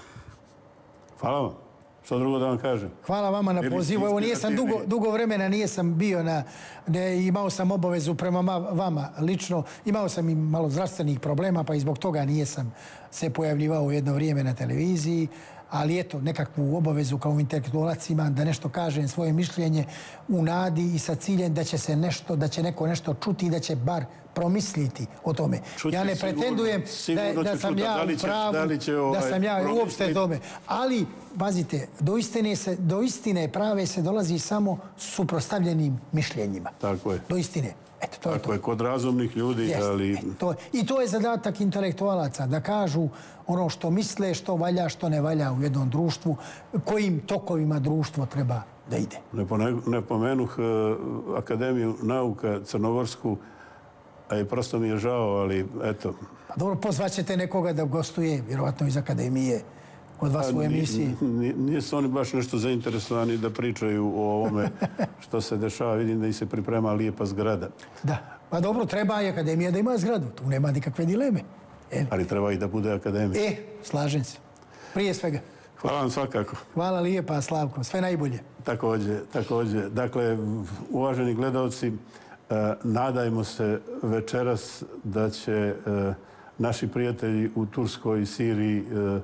S2: hvala vam. Što drugo da vam kažem?
S1: Hvala vama na pozivu. Evo, dugo vremena nisam bio imao sam obavezu prema vama lično. Imao sam i malo zdravstvenih problema, pa i zbog toga nisam se pojavljivao jedno vrijeme na televiziji. Ali eto, nekakvu obavezu kao intelektualac imam da nešto kažem svoje mišljenje u nadi i sa ciljem da će neko nešto čuti i da će bar promisliti o tome. Ja ne pretendujem da sam ja u pravu, da sam ja uopšte tome. Ali, pazite, do istine prave se dolazi samo suprotstavljenim mišljenjima.
S2: Tako je.
S1: Do istine.
S2: Tako je, kod razumnih ljudi, ali...
S1: I to je zadatak intelektualaca, da kažu ono što misle, što valja, što ne valja u jednom društvu, kojim tokovima društvo treba da ide.
S2: Ne pomenuh Akademiju nauka Crnogorsku, a i prosto mi je žao, ali eto...
S1: Pa dobro, pozvaćete nekoga da gostuje, vjerovatno iz Akademije, kod vas u emisiji.
S2: Nisu oni baš nešto zainteresovani da pričaju o ovome što se dešava. Vidim da ih se priprema lijepa zgrada.
S1: Da, pa dobro, treba i Akademija da ima zgradu. Tu nema nikakve dileme.
S2: Ali treba i da bude Akademija.
S1: Slažem se. Prije svega.
S2: Hvala vam svakako.
S1: Hvala lijepa, Slavko. Sve najbolje.
S2: Također. Dakle, uvaženi gledalci, nadajmo se večeras da će naši prijatelji u Turskoj i Siriji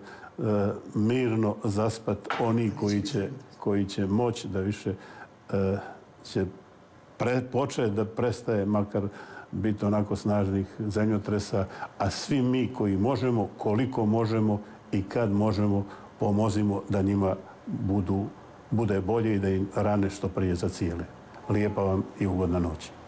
S2: mirno zaspat oni koji će moći da više će početi da prestaje makar biti onako snažnih zemljotresa, a svi mi koji možemo, koliko možemo i kad možemo, pomozimo da njima bude bolje i da im rane što prije zacijele. Lijepa vam i ugodna noć.